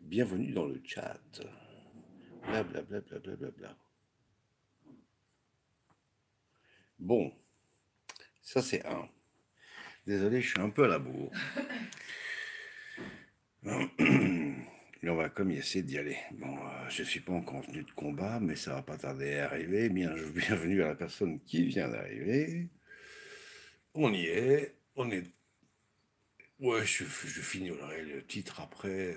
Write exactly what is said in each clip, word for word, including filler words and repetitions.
Bienvenue dans le chat. Blablabla. Bla, bla, bla, bla. Bon, ça c'est un. Désolé, je suis un peu à la bourre. Mais on va comme essayer d'y aller. Bon, euh, je ne suis pas en contenu de combat, mais ça va pas tarder à arriver. Bien, bienvenue à la personne qui vient d'arriver. On y est. On est. Ouais, je, je finirai le titre après.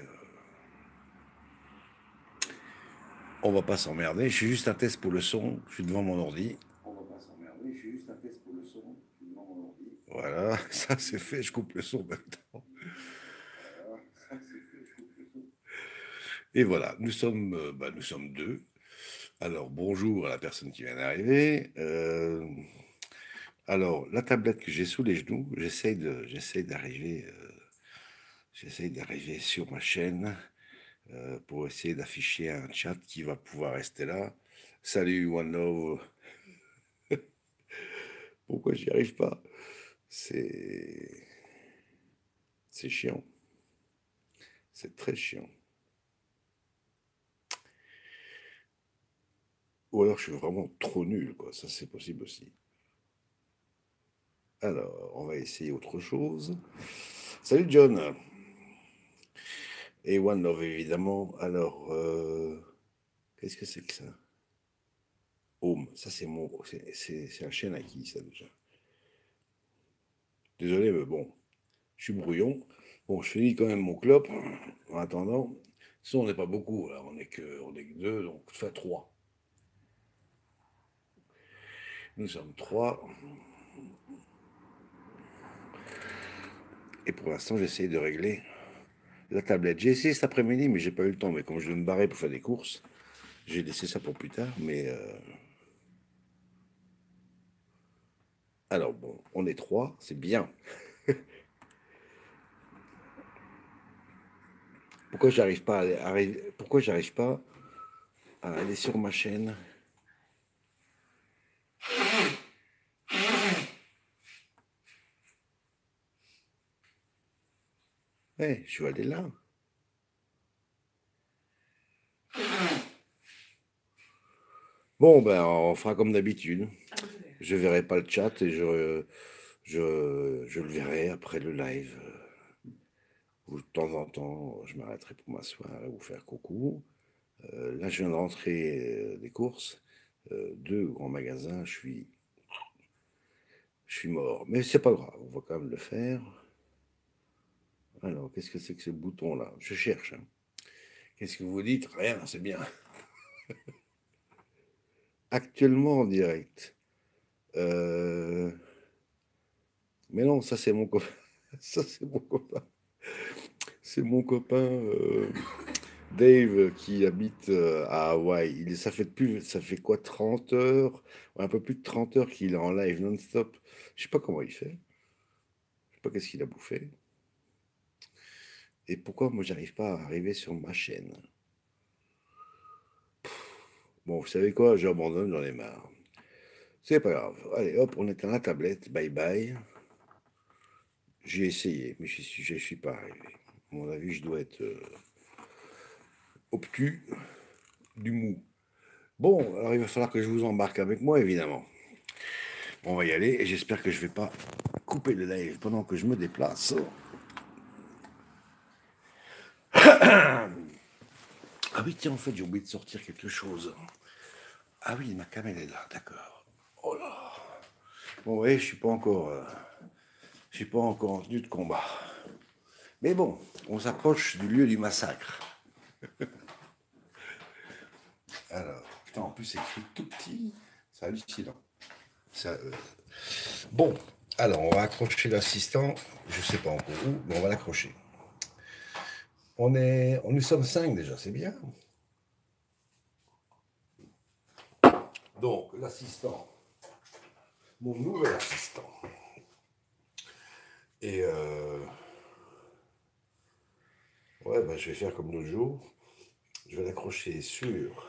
On va pas s'emmerder. Je suis juste un test pour le son. Je suis devant mon ordi. On va pas s'emmerder. Je suis juste un test pour le son. Je suis devant mon ordi. Voilà, ça c'est fait. Je coupe le son maintenant. Voilà, ça c'est fait. Je coupe le son. Et voilà, nous sommes, euh, bah, nous sommes deux. Alors bonjour à la personne qui vient d'arriver. Euh, alors la tablette que j'ai sous les genoux, j'essaye de, j'essaye d'arriver, euh, j'essaye d'arriver sur ma chaîne. Euh, pour essayer d'afficher un chat qui va pouvoir rester là. Salut One Love. Pourquoi j'y arrive pas? C'est... C'est chiant. C'est très chiant. Ou alors je suis vraiment trop nul, quoi. Ça, c'est possible aussi. Alors, on va essayer autre chose. Salut John. Et One Love, évidemment. Alors, euh... qu'est-ce que c'est que ça? Home. Ça, c'est mon... C'est un chien à qui, ça, déjà? Désolé, mais bon. Je suis brouillon. Bon, je finis quand même mon clope en attendant. Ça, on n'est pas beaucoup, là. On n'est que, on est que deux, donc ça fait trois. Nous sommes trois. Et pour l'instant, j'essaye de régler la tablette. J'ai essayé cet après-midi, mais j'ai pas eu le temps. Mais comme je vais me barrer pour faire des courses, j'ai laissé ça pour plus tard. Mais euh... alors bon, on est trois, c'est bien. Pourquoi j'arrive pas à arriver... Pourquoi j'arrive pas à aller sur ma chaîne? Ouais, je suis allé là. Bon, ben, on fera comme d'habitude. Je verrai pas le chat et je, je, je le verrai après le live. Où de temps en temps, je m'arrêterai pour m'asseoir et vous faire coucou. Euh, là, je viens de rentrer euh, des courses. Euh, deux grands magasins, je suis, je suis mort. Mais c'est pas grave, on va quand même le faire. Alors, qu'est-ce que c'est que ce bouton-là? Je cherche. Hein. Qu'est-ce que vous dites? Rien, c'est bien. Actuellement en direct. Euh... Mais non, ça c'est mon copain. Ça c'est mon copain. C'est mon copain euh, Dave qui habite euh, à Hawaï. Il, ça fait plus, ça fait quoi, trente heures? Un peu plus de trente heures qu'il est en live non-stop. Je sais pas comment il fait. Je sais pas qu'est-ce qu'il a bouffé. Et pourquoi moi j'arrive pas à arriver sur ma chaîne? Bon, vous savez quoi? J'abandonne, j'en ai marre. C'est pas grave. Allez, hop, on éteint la tablette. Bye bye. J'ai essayé, mais je suis, je suis pas arrivé. À mon avis, je dois être euh, obtus, du mou. Bon, alors il va falloir que je vous embarque avec moi, évidemment. On va y aller et j'espère que je vais pas couper le live pendant que je me déplace. Ah oui, tiens, en fait, j'ai oublié de sortir quelque chose. Ah oui, ma caméra est là, d'accord. Oh là. Bon, oui, je suis pas encore, euh, je suis pas encore en tenue de combat. Mais bon, on s'approche du lieu du massacre. Alors, putain, en plus, c'est écrit tout petit. C'est hallucinant. Ça, euh... Bon, alors, on va accrocher l'assistant. Je sais pas encore où, mais on va l'accrocher. On est, on nous sommes cinq déjà, c'est bien. Donc, l'assistant, mon nouvel assistant. Et euh... ouais, bah, je vais faire comme l'autre jour. Je vais l'accrocher sur...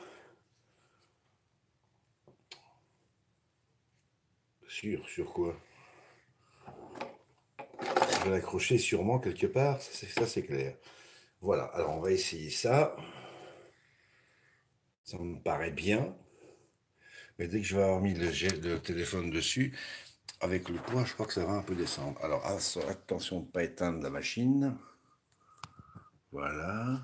Sur, sur quoi? Je vais l'accrocher sûrement quelque part, ça c'est clair. Voilà, alors on va essayer ça. Ça me paraît bien. Mais dès que je vais avoir mis le, le téléphone dessus, avec le poids, je crois que ça va un peu descendre. Alors attention de ne pas éteindre la machine. Voilà.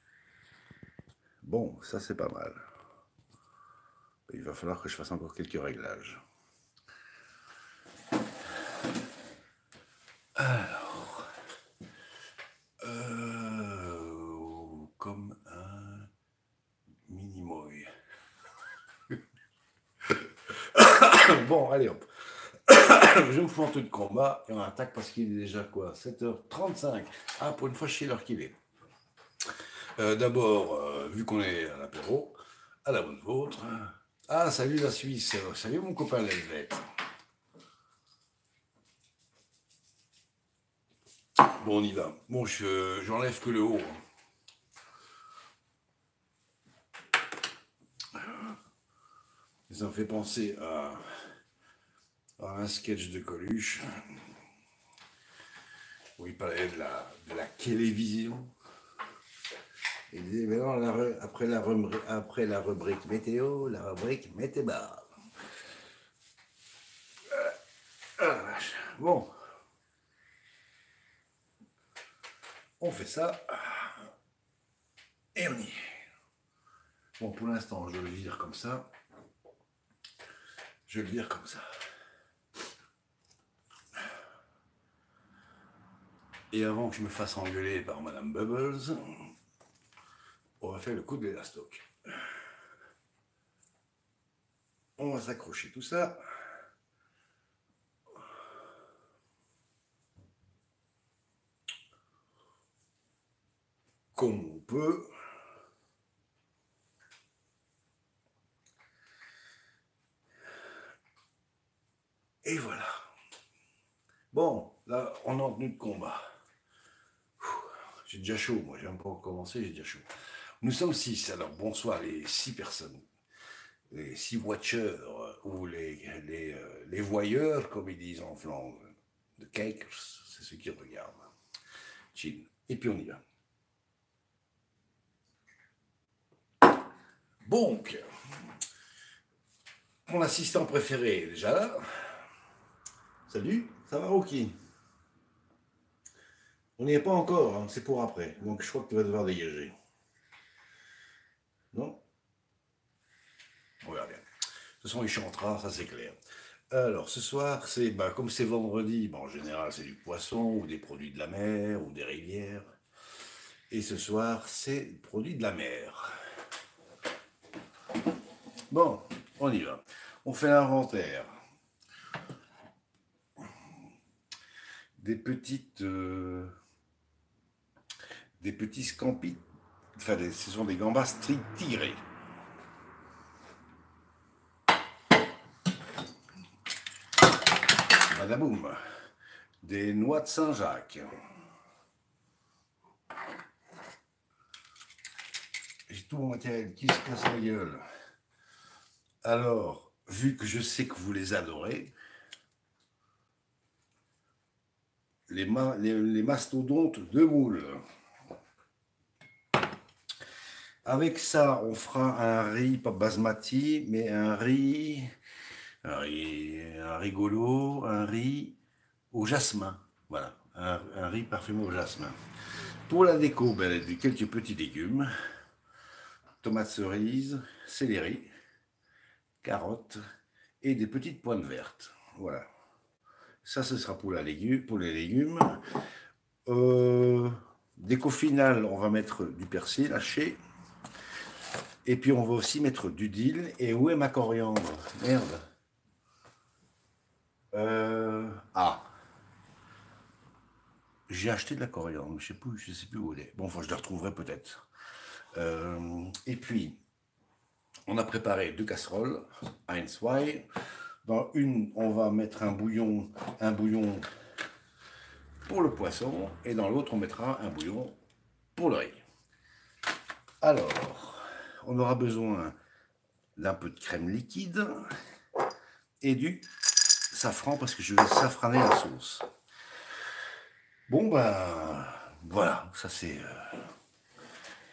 Bon, ça c'est pas mal. Il va falloir que je fasse encore quelques réglages. Alors, euh, comme un mini-moy. Bon, allez hop. Je me fous en tout de combat et on attaque parce qu'il est déjà quoi, sept heures trente-cinq. Ah, pour une fois, je sais l'heure qu'il est. Euh, D'abord, euh, vu qu'on est à l'apéro, à la bonne vôtre. Ah, salut la Suisse. Salut mon copain l'Helvète. Bon, on y va. Bon, j'enlève je, que le haut. Ça me fait penser à, à un sketch de Coluche où il parlait de la, de la télévision. Il disait, mais non, la, après, la, après la rubrique météo, la rubrique météo. Ah, bon. On fait ça. Et on y est. Bon, pour l'instant, je le vire comme ça. Je le vire comme ça. Et avant que je me fasse engueuler par Madame Bubbles, on va faire le coup de l'élastoc. On va s'accrocher tout ça. Comme on peut. Et voilà. Bon, là, on est en tenue de combat. J'ai déjà chaud, moi, j'ai même pas commencé, j'ai déjà chaud. Nous sommes six, alors bonsoir les six personnes. Les six watchers, ou les, les, les voyeurs, comme ils disent en Flandre. The cakers, c'est ceux qui regardent. Chill. Et puis on y va. Donc, mon assistant préféré est déjà là. Salut, ça va Rocky? On n'y est pas encore, hein, c'est pour après. Donc je crois que tu vas devoir dégager. Non? On verra bien. De toute façon, il chantera, ça c'est clair. Alors, ce soir, c'est bah, comme c'est vendredi, bah, en général, c'est du poisson ou des produits de la mer ou des rivières. Et ce soir, c'est produits de la mer. Bon, on y va. On fait l'inventaire. Des petites... Euh, des petits scampi. Enfin, des, ce sont des gambas tirés. Badaboum. Des noix de Saint-Jacques. J'ai tout mon matériel qui se casse la gueule. Alors, vu que je sais que vous les adorez, les, ma les, les mastodontes de moules. Avec ça, on fera un riz, pas basmati, mais un riz, un riz, un rigolo, un riz au jasmin. Voilà, un, un riz parfumé au jasmin. Pour la déco, ben, quelques petits légumes, tomates cerises, céleri, carottes et des petites pointes vertes. Voilà. Ça, ce sera pour, la légume, pour les légumes. Euh, déco finale, on va mettre du persil haché. Et puis, on va aussi mettre du dill. Et où est ma coriandre? Merde. Euh, ah. J'ai acheté de la coriandre. Je sais plus, je sais plus où elle est. Bon, enfin, je la retrouverai peut-être. Euh, et puis, on a préparé deux casseroles. Heinz Zwei. Dans une, on va mettre un bouillon, un bouillon pour le poisson, et dans l'autre, on mettra un bouillon pour le riz. Alors, on aura besoin d'un peu de crème liquide et du safran, parce que je vais safraner la sauce. Bon, ben, voilà, ça c'est... Euh,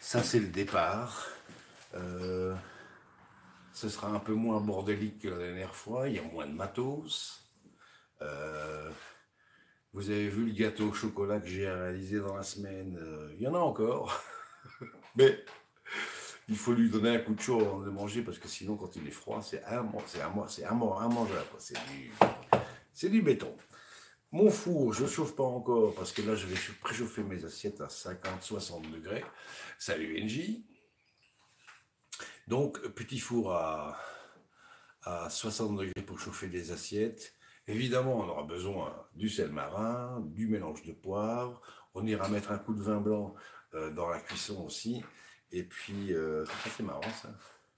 Ça, c'est le départ. Euh, ce sera un peu moins bordélique que la dernière fois. Il y a moins de matos. Euh, vous avez vu le gâteau au chocolat que j'ai réalisé dans la semaine. Euh, il y en a encore. Mais il faut lui donner un coup de chaud avant de le manger parce que sinon, quand il est froid, c'est immangeable. C'est du, c'est du béton. Mon four, je ne chauffe pas encore parce que là, je vais préchauffer mes assiettes à cinquante à soixante degrés. Salut Engie. Donc, petit four à, à soixante degrés pour chauffer les assiettes. Évidemment, on aura besoin du sel marin, du mélange de poivre. On ira mettre un coup de vin blanc euh, dans la cuisson aussi. Et puis, euh, c'est marrant ça.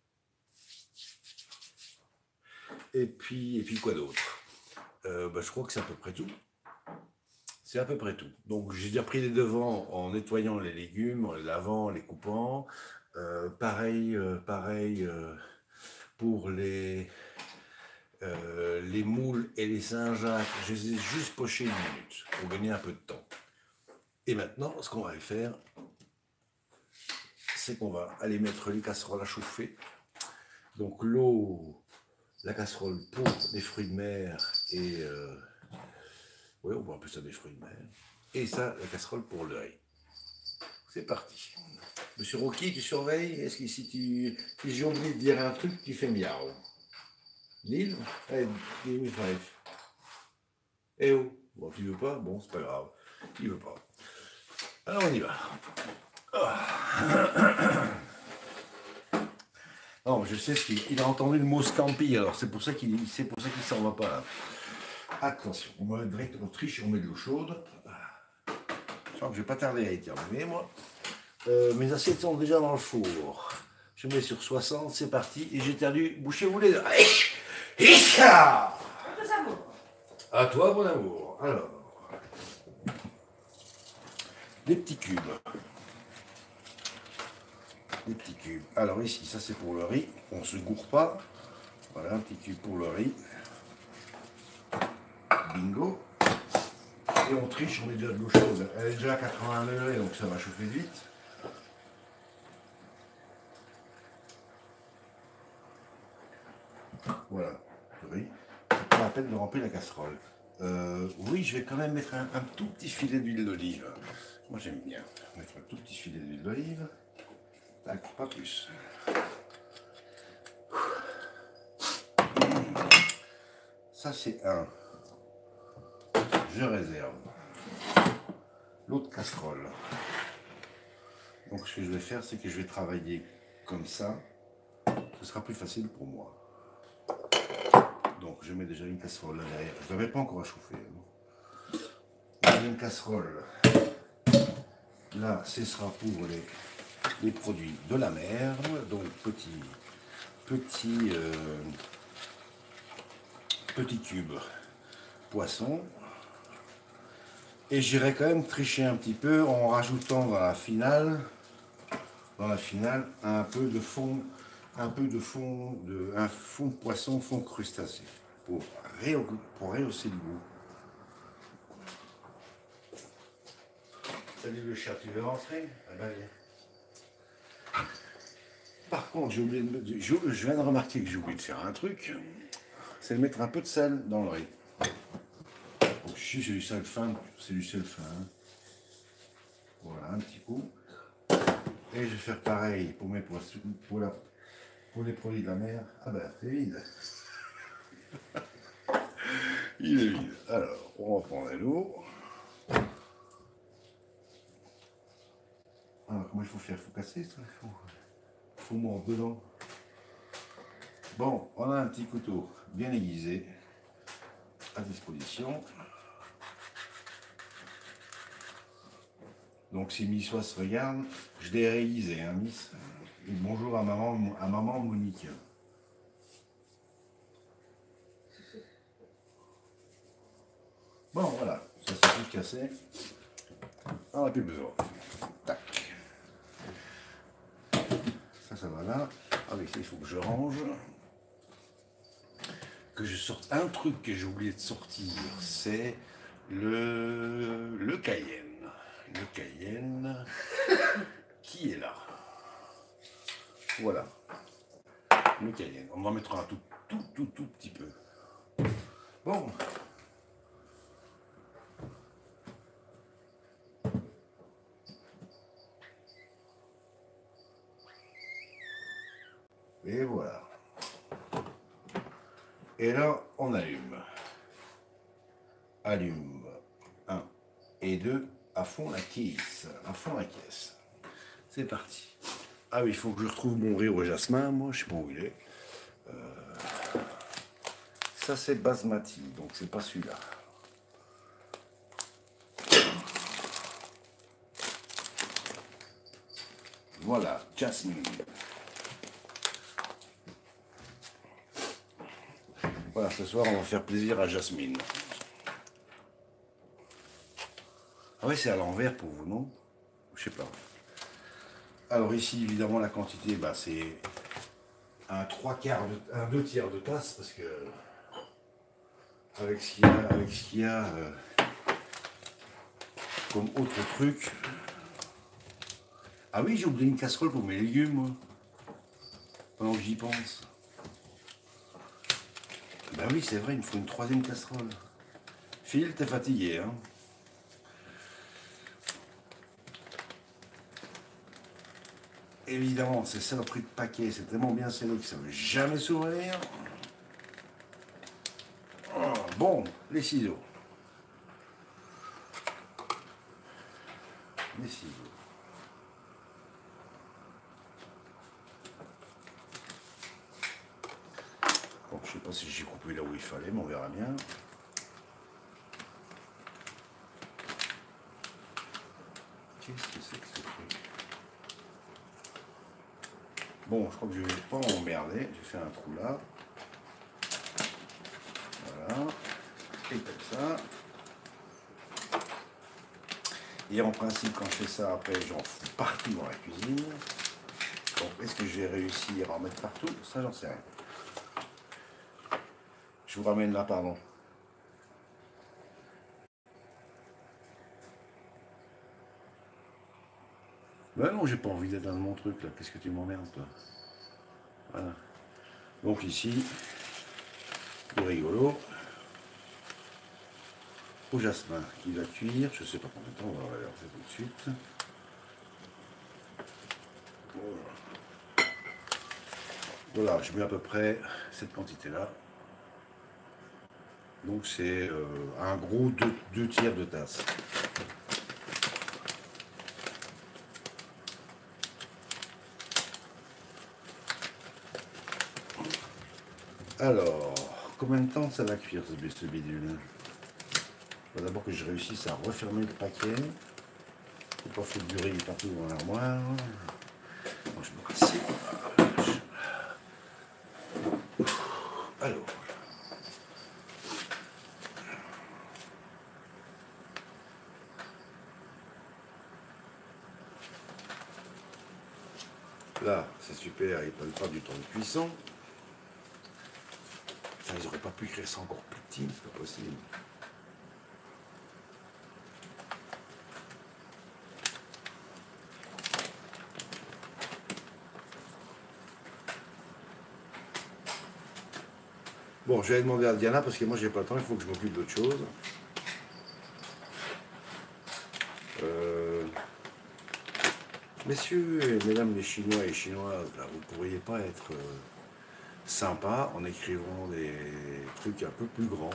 Et puis, et puis quoi d'autre euh, bah, je crois que c'est à peu près tout. C'est à peu près tout. Donc, j'ai déjà pris les devants en nettoyant les légumes, en les lavant, en les coupant. Euh, pareil, euh, pareil euh, pour les, euh, les moules et les Saint-Jacques. Je les ai juste pochés une minute pour gagner un peu de temps. Et maintenant, ce qu'on va faire, c'est qu'on va aller mettre les casseroles à chauffer. Donc, l'eau, la casserole pour les fruits de mer et... Euh, oui, on voit un peu ça des fruits de mer. Et ça, la casserole pour le riz. C'est parti. Monsieur Rocky, tu surveilles? Est-ce que si tu si j'ai oublié de dire un truc, tu fais miaou? Neil? Hey, give me five. Eh oh, bon, tu veux pas? Bon, c'est pas grave. Il veut pas. Alors on y va. Oh. Non, je sais ce qu'il il a entendu le mot scampi, alors c'est pour ça qu'il c'est pour ça qu'il s'en va pas là. Attention, on va direct, on triche et on met de l'eau chaude. Je crois que je vais pas tarder à éternuer, moi. Euh, mes assiettes sont déjà dans le four. Je mets sur soixante, c'est parti. Et j'éternue. Bouchez-vous les deux. À toi, mon amour. Alors, des petits cubes. Des petits cubes. Alors ici, ça c'est pour le riz. On ne se gourre pas. Voilà, un petit cube pour le riz. Bingo. Et on triche, on met déjà de l'eau chaude. Elle est déjà à quatre-vingts degrés, donc ça va chauffer vite. Voilà, le riz. C'est pas la peine de remplir la casserole. Euh, oui, je vais quand même mettre un, un tout petit filet d'huile d'olive. Moi j'aime bien mettre un tout petit filet d'huile d'olive. Tac, pas plus. Ça c'est un. Je réserve. L'autre casserole. Donc ce que je vais faire, c'est que je vais travailler comme ça. Ce sera plus facile pour moi. Donc je mets déjà une casserole là derrière. Je ne l'avais pas encore à chauffer. Une casserole. Là, ce sera pour les, les produits de la mer. Donc petit, petit, euh, petit cube poisson. Et j'irai quand même tricher un petit peu en rajoutant dans la finale, dans la finale, un peu de fond, un peu de fond, de, un fond de poisson, fond crustacé, pour, pour rehausser le goût. Salut le chat, tu veux rentrer? Ah ben viens. Par contre, j'ai oublié de, je, je viens de remarquer que j'ai oublié de faire un truc, c'est de mettre un peu de sel dans le riz. Si c'est du sel fin, c'est du sel fin. Voilà, un petit coup. Et je vais faire pareil pour mes poissons, pour, la, pour les produits de la mer. Ah ben, c'est vide. Il est vide. Alors, on reprend l'eau. Alors, comment il faut faire? Il faut casser ça? Il faut, faut mordre dedans. Bon, on a un petit couteau bien aiguisé à disposition. Donc si Miss se regarde, je l'ai réalisé, hein, Miss. Et bonjour à maman, à maman Monique. Bon voilà, ça c'est tout cassé. On n'a plus besoin. Tac. Ça, ça va là. Avec ça, il faut que je range. Que je sorte un truc que j'ai oublié de sortir, c'est le, le Cayenne. Le Cayenne qui est là. Voilà. Le cayenne. On en mettra un tout, tout, tout, tout petit peu. Bon. Et voilà. Et là, on allume. Allume. un et deux. À fond la caisse. À fond la caisse. C'est parti. Ah oui, il faut que je retrouve mon riz au jasmin. Moi, je sais pas où il est. Euh, ça, c'est basmati. Donc, c'est pas celui-là. Voilà, jasmine. Voilà, ce soir, on va faire plaisir à Jasmine. Ah ouais, c'est à l'envers pour vous, non? Je sais pas. Alors ici, évidemment, la quantité, bah, c'est un trois quarts, de, un deux tiers de tasse, parce que avec ce qu'il y a, avec ce qu'il y a euh, comme autre truc. Ah oui, j'ai oublié une casserole pour mes légumes, moi. Pendant que j'y pense. Ben oui, c'est vrai, il me faut une troisième casserole. Phil, t'es fatigué, hein? Évidemment, c'est ça le prix de paquet, c'est tellement bien scellé que ça ne veut jamais s'ouvrir. Oh, bon, les ciseaux. Les ciseaux. Bon, je sais pas si j'ai coupé là où il fallait, mais on verra bien. Qu'est-ce que c'est que ce truc? Bon, je crois que je vais pas m'emmerder. J'ai fait un trou là. Voilà. Et comme ça. Et en principe, quand je fais ça, après, j'en fous partout dans la cuisine. Donc, est-ce que je vais réussir à en mettre partout? Ça, j'en sais rien. Je vous ramène là, pardon. Ben non, j'ai pas envie d'être dans mon truc là. Qu'est-ce que tu m'emmerdes, toi? Voilà. Donc ici, le rigolo. Au jasmin qui va cuire. Je sais pas combien de temps, on va regarder tout de suite. Voilà. Voilà, je mets à peu près cette quantité-là. Donc c'est euh, un gros deux, deux tiers de tasse. Alors, combien de temps ça va cuire ce bidule? Il faut d'abord que je réussisse à refermer le paquet. Faut pas foutre du riz partout dans l'armoire. Bon, je me casse. Alors. Là, c'est super, ils ne prennent pas du temps de cuisson. Enfin, ils n'auraient pas pu créer ça encore plus petit, c'est pas possible. Bon, je vais demander à Diana parce que moi j'ai pas le temps, il faut que je m'occupe d'autre chose. Euh... Messieurs et mesdames les Chinois et Chinoises, là, vous ne pourriez pas être euh, sympa en écrivant des trucs un peu plus grands.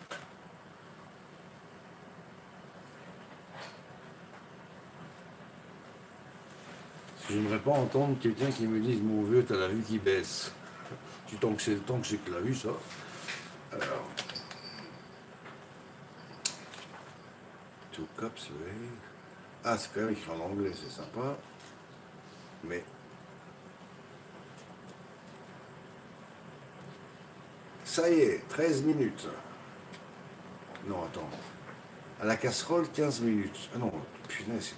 Je n'aimerais pas entendre quelqu'un qui me dise mon vieux, t'as la vue qui baisse. Du temps que c'est le temps que j'ai que la vue, ça. Alors. Two cups, oui. Ah, c'est quand même écrit en anglais, c'est sympa. Mais. Ça y est, treize minutes. Non, attends. À la casserole, quinze minutes. Ah non, punaise.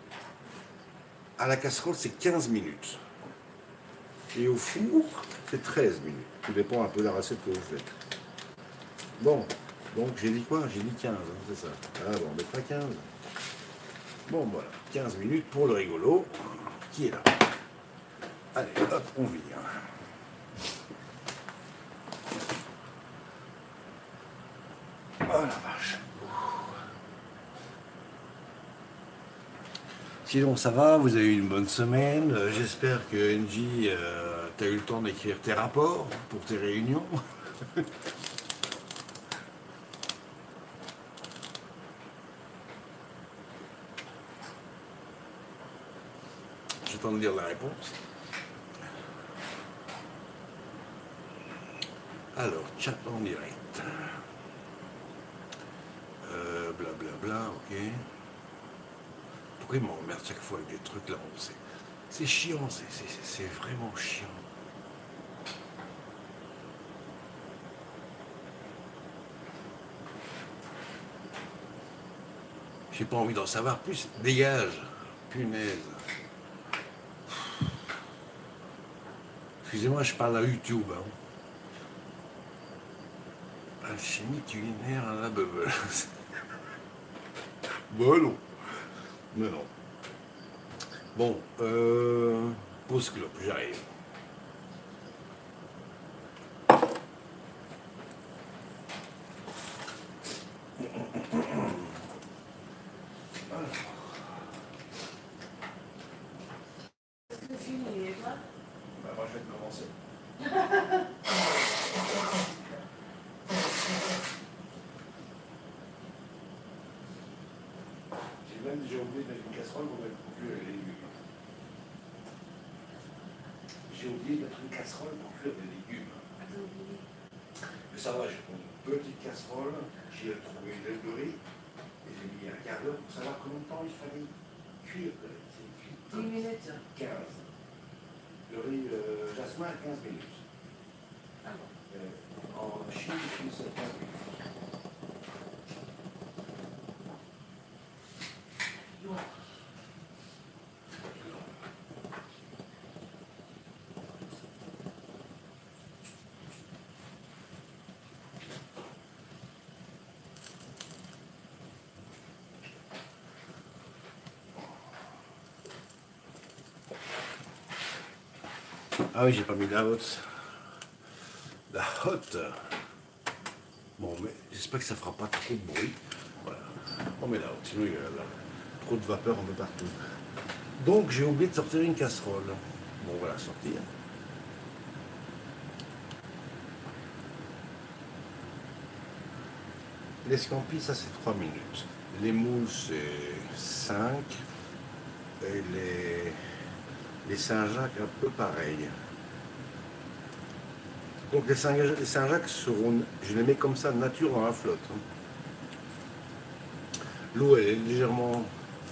À la casserole, c'est quinze minutes. Et au four, c'est treize minutes. Tout dépend un peu de la recette que vous faites. Bon, donc j'ai dit quoi? J'ai dit quinze, hein, c'est ça. Ah bon, on mettra quinze. Bon, voilà, quinze minutes pour le rigolo, qui est là. Allez, hop, on vire. Oh la vache. Sinon ça va, vous avez eu une bonne semaine. Euh, J'espère que Angie, euh, tu as eu le temps d'écrire tes rapports pour tes réunions. J'attends de lire la réponse. Alors, chat en direct. Euh, blablabla, bla bla, ok. Pourquoi il m'emmerde chaque fois avec des trucs là? C'est chiant, c'est vraiment chiant. J'ai pas envie d'en savoir plus. Dégage. Punaise. Excusez-moi, je parle à YouTube. Hein. Alchimie culinaire à la beuveule. Bon, non. Mais non. Bon, euh, pause clope, j'arrive. J'ai oublié de mettre une casserole pour mettre cuire les légumes. J'ai oublié de mettre une casserole pour cuire des légumes. Mais ça va, j'ai pris une petite casserole, j'ai trouvé de riz et j'ai mis un quart d'heure pour savoir combien de temps il fallait cuire. dix minutes. quinze. Le riz euh, jasmin, quinze minutes. Ah bon. euh, En Chine, c'est quinze minutes. Ah oui, j'ai pas mis la haute. La haute. Bon, mais j'espère que ça fera pas trop de bruit. Voilà. On met la haute, sinon il y a là, trop de vapeur un peu partout. Donc j'ai oublié de sortir une casserole. Bon, voilà, sortir. L'escampi, ça c'est trois minutes. Les moules, c'est cinq. Et les, les Saint-Jacques, un peu pareil. Donc les Saint-Jacques seront, je les mets comme ça, nature dans la flotte. L'eau, elle est légèrement...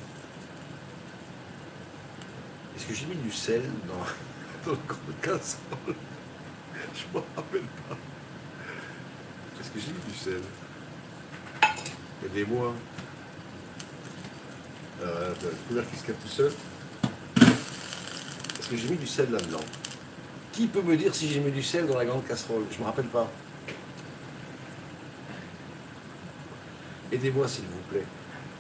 Est-ce que j'ai mis du sel dans, dans le grande casserole? Je ne me rappelle pas. Est-ce que j'ai mis du sel? Aidez-moi. Euh, le couvercle qui se casse tout seul. Est-ce que j'ai mis du sel là-dedans? Qui peut me dire si j'ai mis du sel dans la grande casserole? Je ne me rappelle pas. Aidez-moi s'il vous plaît.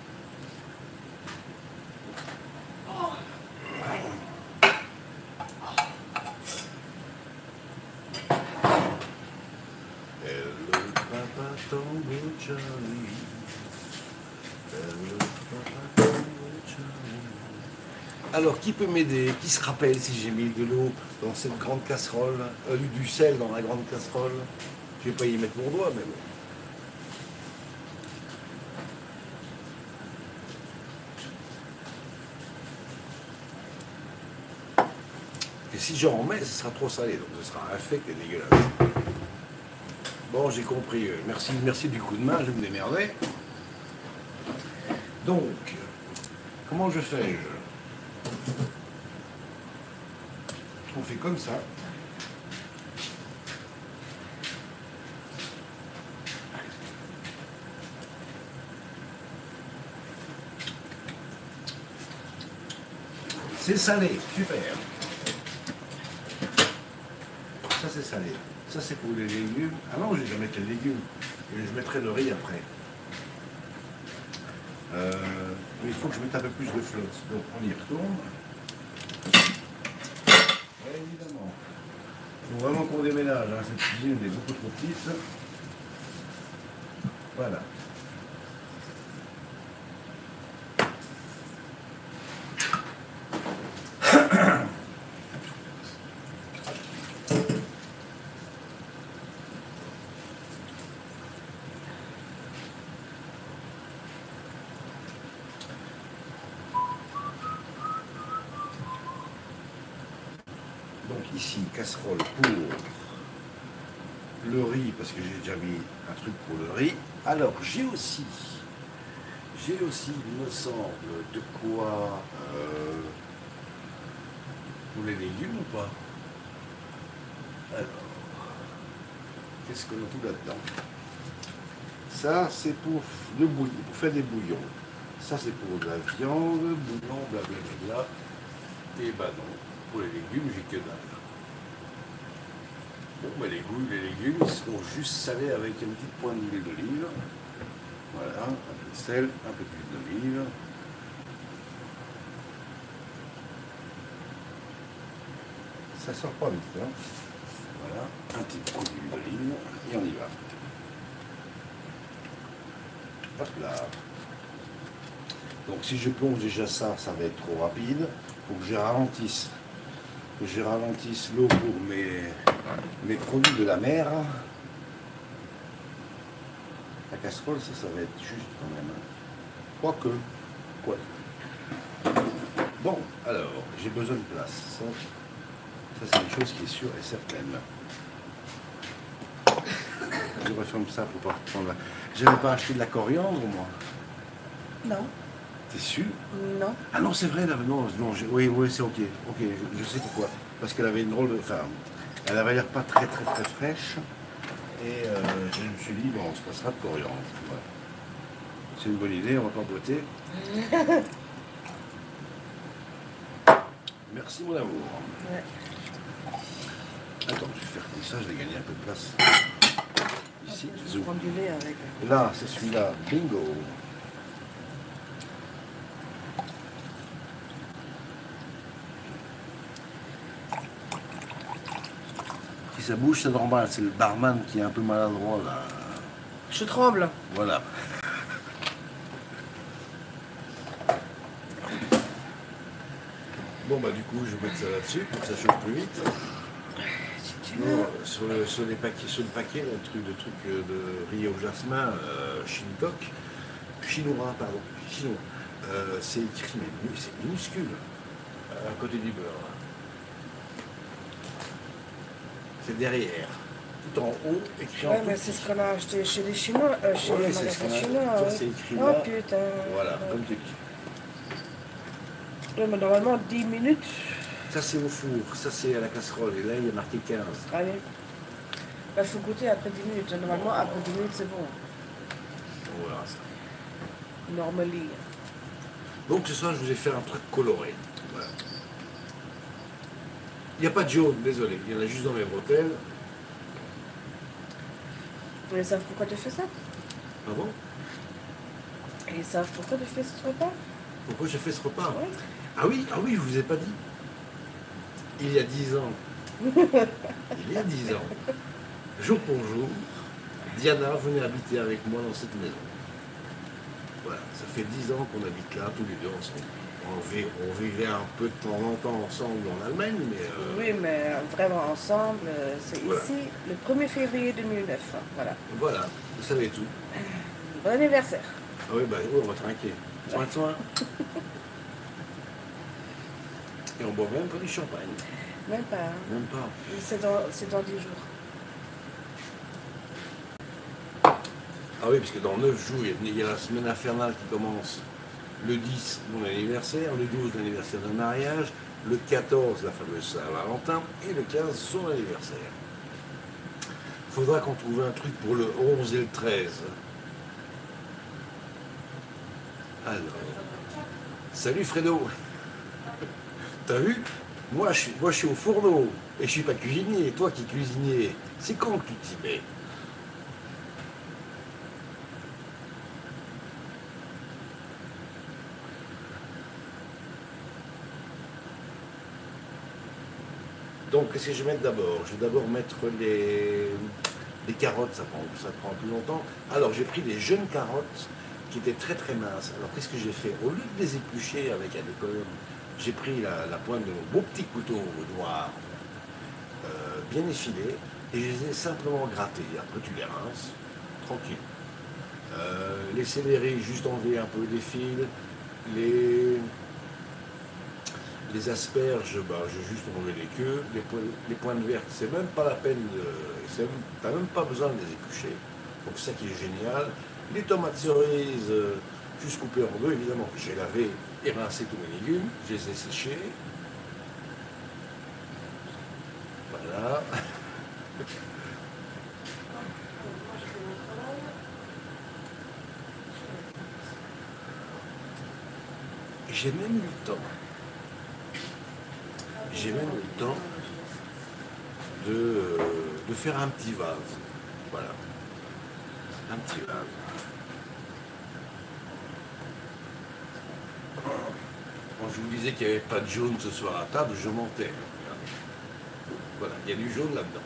Hello, Papa Tango Charlie. Hello, Papa Tango Charlie. Alors, qui peut m'aider? Qui se rappelle si j'ai mis de l'eau dans cette grande casserole, euh, du sel dans la grande casserole? Je ne vais pas y mettre mon doigt, mais bon. Et si j'en remets, ce sera trop salé, donc ce sera infect et dégueulasse. Bon, j'ai compris. Merci, merci du coup de main, je vais me démerder. Donc, comment je fais? On fait comme ça. C'est salé, super. Ça c'est salé. Ça c'est pour les légumes. Ah non, je vais mettre les légumes. Et je mettrai le riz après. Euh, il faut que je mette un peu plus de flotte. Donc on y retourne. Et faut vraiment qu'on déménage, hein. Cette cuisine est beaucoup trop petite. Voilà. Donc ici, casserole pour le riz, parce que j'ai déjà mis un truc pour le riz. Alors, j'ai aussi, j'ai aussi, il me semble, de quoi euh, pour les légumes ou pas? Alors, qu'est-ce qu'on a tout là-dedans? Ça, c'est pour le bouillon, pour faire des bouillons. Ça, c'est pour de la viande, bouillon, blablabla. Et bah non, pour les légumes, j'ai que dalle. Bon, bah les goûts, les légumes, ils seront juste salés avec une petite pointe d'huile d'olive. Voilà, un peu de sel, un peu d'huile d'olive. Ça sort pas vite, hein. Voilà, un petit peu d'huile d'olive, et on y va. Hop là. Donc si je plonge déjà ça, ça va être trop rapide. Il faut que je ralentisse. Que je ralentisse l'eau pour mes, mes produits de la mer. La casserole, ça, ça va être juste quand même. Quoique. Quoi. Bon, alors, j'ai besoin de place. Ça, ça c'est une chose qui est sûre et certaine. Je referme ça pour pas prendre la... J'avais pas acheté de la coriandre, moi. Non. T'es sûr? Non. Ah non, c'est vrai, là, non, non oui, oui, c'est ok. Ok, je, je sais pourquoi. Parce qu'elle avait une drôle de... Enfin, elle avait l'air pas très, très, très fraîche. Et euh, je me suis dit, bon, on se passera de coriandre. Voilà. C'est une bonne idée, on va pas boiter. Merci, mon amour. Ouais. Attends, je vais faire comme ça, je vais gagner un peu de place. Ici, je vais prendre du lait avec. Là, c'est celui-là. Bingo. Si ça bouge, c'est normal. C'est le barman qui est un peu maladroit, là. Je tremble. Voilà. Bon, bah, du coup, je vais mettre ça là-dessus pour que ça chauffe plus vite. Non, sur, le, sur, les paquets, sur le paquet, le truc de truc de riz au jasmin, euh, Shintok, chinois, pardon, chinois, euh, c'est écrit, mais c'est minuscule, à côté du beurre. C'est derrière, tout en haut, écrit en Ouais, tout mais c'est ce qu'on a acheté chez les Chinois, euh, chez ouais, les c'est ce magasins qu'on a- chinois. toi, Ouais. c'est écrit Oh là. putain. Voilà, Ouais. comme tu dis. Ouais, mais normalement, dix minutes. Ça, c'est au four, ça, c'est à la casserole, et là, il y a marqué quinze. Allez. Il faut goûter après dix minutes. Normalement, après dix minutes, c'est bon. Voilà, ça. Normally. Donc ce soir, je vous ai fait un truc coloré. Voilà. Il n'y a pas de jaune, désolé. Il y en a juste dans mes bretelles. Ils savent pourquoi tu fais ça? Ah bon? Et ils savent pourquoi tu fais ce repas? Pourquoi j'ai fait ce repas? Ouais. Ah oui, ah oui, je vous ai pas dit. Il y a dix ans. Il y a dix ans. Jour pour jour, Diana venait habiter avec moi dans cette maison. Voilà, ça fait dix ans qu'on habite là, tous les deux ensemble. On vivait, on vivait un peu de temps en temps ensemble en Allemagne, mais... Euh, Oui, mais vraiment ensemble, euh, c'est voilà. ici, le premier février deux mille neuf. Hein, voilà. Voilà, vous savez tout. Bon anniversaire. Ah oui, bah oui, on va trinquer. Soin de soin. Et on boit même pas du champagne. Même pas. Hein. Même pas. C'est dans, c'est dans dix jours. Ah oui, parce que dans neuf jours, il y a la semaine infernale qui commence. Le dix, mon anniversaire, le douze, l'anniversaire de mariage, le quatorze, la fameuse Saint-Valentin, et le quinze, son anniversaire. Il faudra qu'on trouve un truc pour le onze et le treize. Alors, salut Fredo. T'as vu? Moi je, suis, moi, je suis au fourneau, et je suis pas cuisinier. Toi qui es cuisinier, c'est quand que tu t'y mets? Donc, qu'est-ce que je vais mettre d'abord? Je vais d'abord mettre les, les carottes, ça prend, ça prend plus longtemps. Alors, j'ai pris des jeunes carottes qui étaient très très minces. Alors, qu'est-ce que j'ai fait? Au lieu de les éplucher avec un décolleur, j'ai pris la, la pointe de mon beau petit couteau noir, euh, bien effilé, et je les ai simplement grattés. Après, tu les rinces, tranquille. Euh, les céleris, juste enlever un peu des fils. Les... Les asperges, bah, j'ai juste enlevé les queues. Les, po les pointes vertes, c'est même pas la peine, de... t'as même pas besoin de les éplucher. Donc c'est ça qui est génial. Les tomates cerises, euh, juste coupées en deux, évidemment. J'ai lavé et rincé tous mes légumes, je les ai séchés. Voilà. J'ai même eu le temps. J'ai même eu le temps de, euh, de faire un petit vase. Voilà. Un petit vase. Quand je vous disais qu'il n'y avait pas de jaune ce soir à table, je mentais. Voilà, il y a du jaune là-dedans.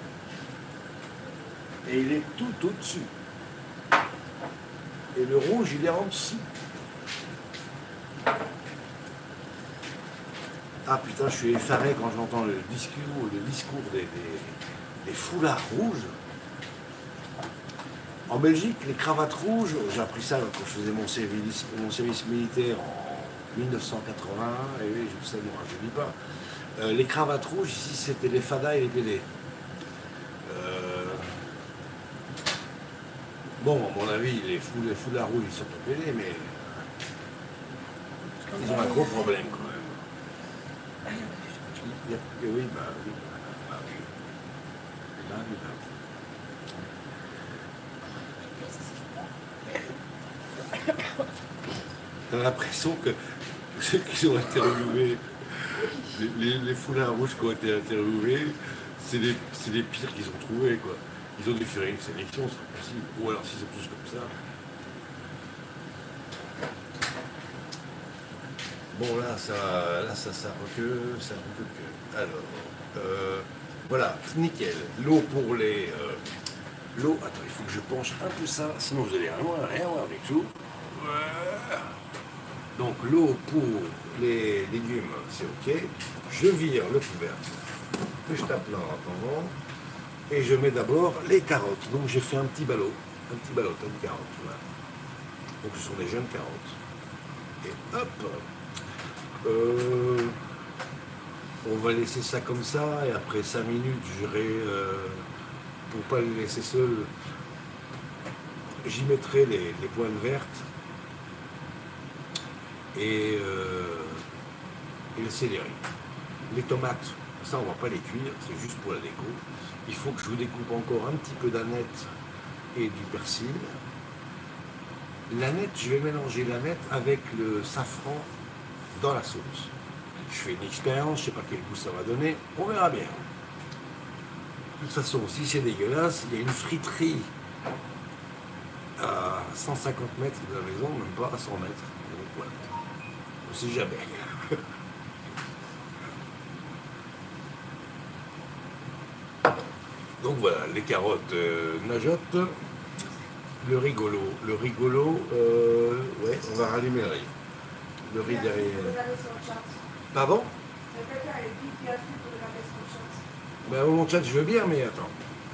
Et il est tout au-dessus. Et le rouge, il est en dessous. Ah putain, je suis effaré quand j'entends le discours, le discours des, des, des foulards rouges. En Belgique, les cravates rouges, j'ai appris ça quand je faisais mon service, mon service militaire en mille neuf cent quatre-vingt, et oui, je sais, moi, je ne dis pas. Euh, les cravates rouges, ici, c'était les fadas et les pédés. Euh... Bon, à mon avis, les, fou, les foulards rouges, ils sont pas pédés, mais ils ont un gros problème quand même. Oui, bah oui, bah, bah oui. Bah oui, bah oui. T'as l'impression que ceux qui ont interviewé, les, les, les foulards rouges qui ont été interviewés, c'est les, les pires qu'ils ont trouvés, quoi. Ils ont dû faire une sélection, c'est pas possible. Ou alors s'ils sont tous comme ça. Bon, là, ça, là, ça, ça recule, ça recule que. Alors, euh, voilà, nickel. L'eau pour les. Euh, l'eau, attends, il faut que je penche un peu ça, sinon vous allez rien voir, rien voir du tout. Voilà. Donc, l'eau pour les légumes, c'est ok. Je vire le couvercle, que je tape là en attendant, et je mets d'abord les carottes. Donc, j'ai fait un petit ballot, un petit ballot de carottes. Voilà. Donc, ce sont des jeunes carottes. Et hop! Euh, on va laisser ça comme ça et après cinq minutes, j'irai, euh, pour pas les laisser seuls, j'y mettrai les, les pointes vertes et, euh, et le céleri. Les tomates, ça on va pas les cuire, c'est juste pour la déco. Il faut que je vous découpe encore un petit peu d'aneth et du persil. L'aneth, je vais mélanger l'aneth avec le safran dans la sauce. Je fais une expérience, je ne sais pas quel goût ça va donner, on verra bien. De toute façon, si c'est dégueulasse, il y a une friterie à cent cinquante mètres de la maison, même pas à cent mètres. Donc voilà, on ne sait jamais. Donc voilà, les carottes euh, nageotent, le rigolo, le rigolo, euh, ouais, on va rallumer le riz. Le riz derrière. Pardon? Ben, mon chat, je veux bien, mais attends.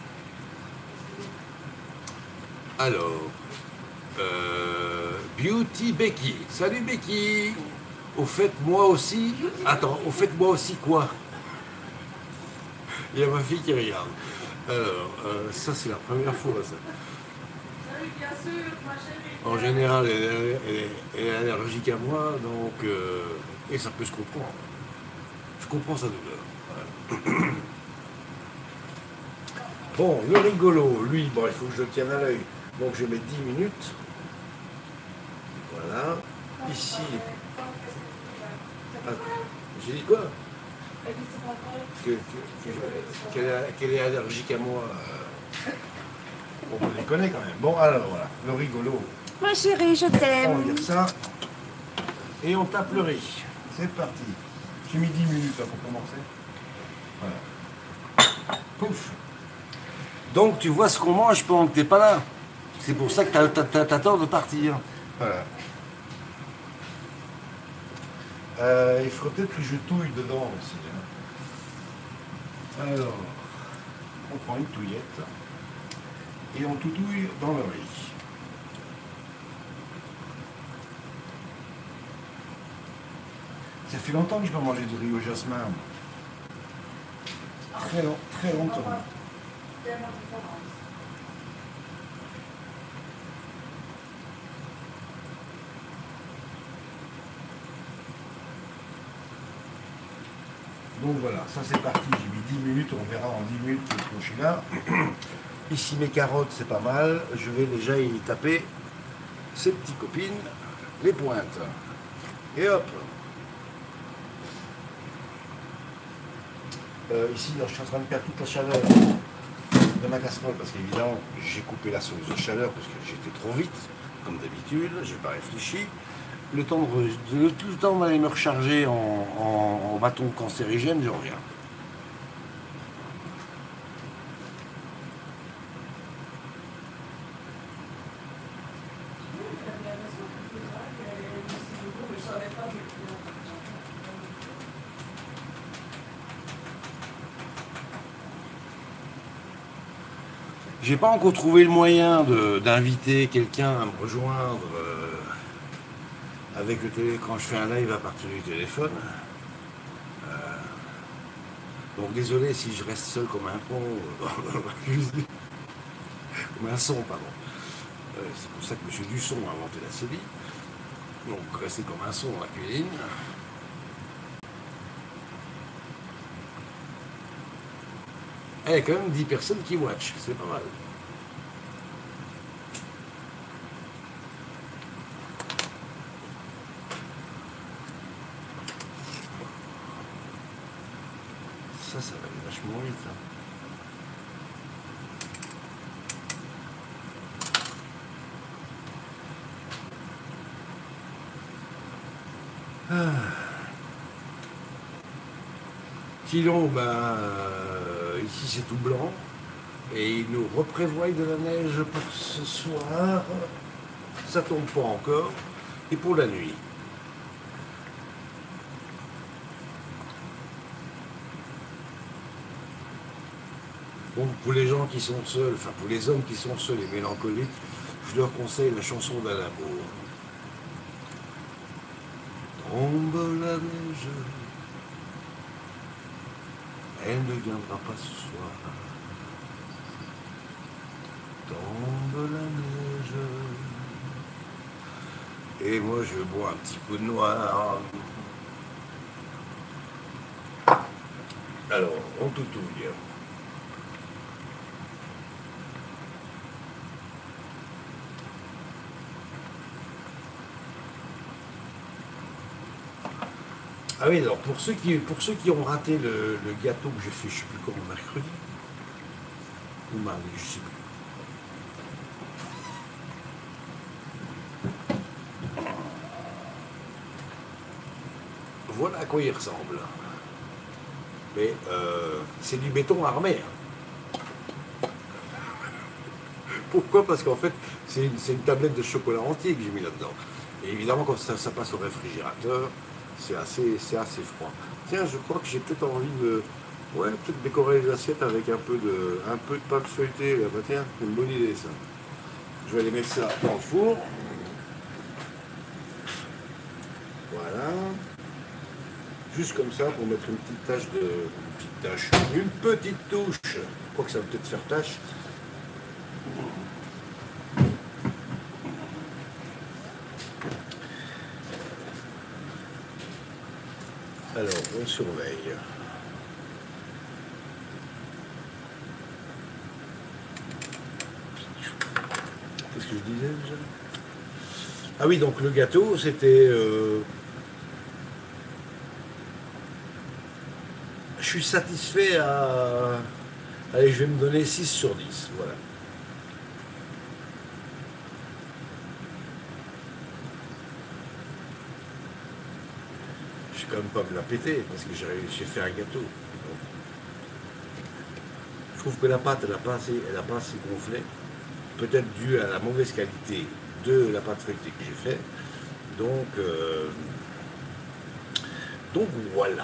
Alors, euh, Beauty Becky. Salut Becky. Au fait, moi aussi. Attends, au fait, moi aussi quoi? Il y a ma fille qui regarde. Alors, euh, ça, c'est la première fois, ça. Bien sûr, ma chérie. En général, elle est, elle est, elle est allergique à moi, donc euh, et ça peut se comprendre. Je comprends sa douleur. Voilà. Bon, le rigolo, lui, bon, il faut que je le tienne à l'œil. Donc je mets dix minutes. Voilà. Ici. Ah, j'ai dit quoi? que, que, que, qu'elle, qu'elle est allergique à moi. Euh, on les connaît quand même. Bon, alors voilà, le rigolo. Ma chérie, je t'aime. On va dire ça. Et on tape le riz. C'est parti. J'ai mis dix minutes hein, pour commencer. Voilà. Pouf. Donc tu vois ce qu'on mange pendant que t'es pas là. C'est pour ça que t'as, t'as, t'as tort de partir. Voilà. Euh, il faudrait peut-être que je touille dedans aussi. Hein. Alors, on prend une touillette et on tout touille dans le riz. Ça fait longtemps que je n'ai pas mangé de riz au jasmin. Très, long, très longtemps. Donc voilà, ça c'est parti, j'ai mis dix minutes, on verra en dix minutes que je suis là. Ici mes carottes c'est pas mal, je vais déjà y taper ces petites copines, les pointes. Et hop. Euh, ici, alors, je suis en train de perdre toute la chaleur de ma casserole parce qu'évidemment j'ai coupé la source de chaleur parce que j'étais trop vite, comme d'habitude, je n'ai pas réfléchi. Le temps de, le, tout le temps d'aller me recharger en, en, en bâton cancérigène, je reviens. J'ai pas encore trouvé le moyen d'inviter quelqu'un à me rejoindre euh, avec le télé quand je fais un live à partir du téléphone. Euh, donc désolé si je reste seul comme un pont, comme un son, pardon. Euh, C'est pour ça que M. Dusson a inventé la série. Donc rester comme un son dans la cuisine. Il y a quand même dix personnes qui watch, c'est pas mal. Ça, ça va aller vachement vite. Hein. Ah. Sinon, ben, euh, ici c'est tout blanc. Et ils nous reprévoient de la neige pour ce soir. Ça tombe pas encore. Et pour la nuit. Donc pour les gens qui sont seuls, enfin pour les hommes qui sont seuls et mélancoliques, je leur conseille la chanson d'Aznavour. Tombe la neige, elle ne viendra pas ce soir. Tombe la neige, et moi je bois un petit peu de noir. Alors, on toutouille. Ah oui, alors pour ceux qui, pour ceux qui ont raté le, le gâteau que j'ai fait, je ne sais plus comment, mercredi ou mardi, je ne sais plus. Voilà à quoi il ressemble. Mais euh, c'est du béton armé. Hein. Pourquoi? Parce qu'en fait, c'est une, une tablette de chocolat entier que j'ai mis là-dedans. Et évidemment, quand ça, ça passe au réfrigérateur, c'est assez, c'est assez froid. Tiens, je crois que j'ai peut-être envie de... Ouais, peut-être décorer les assiettes avec un peu de, un peu de pâte feuilletée. Bah, tiens, c'est une bonne idée, ça. Je vais aller mettre ça dans le four. Voilà. Juste comme ça, pour mettre une petite tache de... Une petite tache. Une petite touche. Je crois que ça va peut-être faire tache. Alors, on surveille. Qu'est-ce que je disais déjà? Ah oui, donc le gâteau, c'était... Euh... Je suis satisfait à... Allez, je vais me donner six sur dix, voilà. Je vais quand même pas me la péter, parce que j'ai fait un gâteau. Je trouve que la pâte, elle n'a pas assez, elle a pas assez gonflé. Peut-être dû à la mauvaise qualité de la pâte feuilletée que j'ai fait. Donc, euh, donc voilà.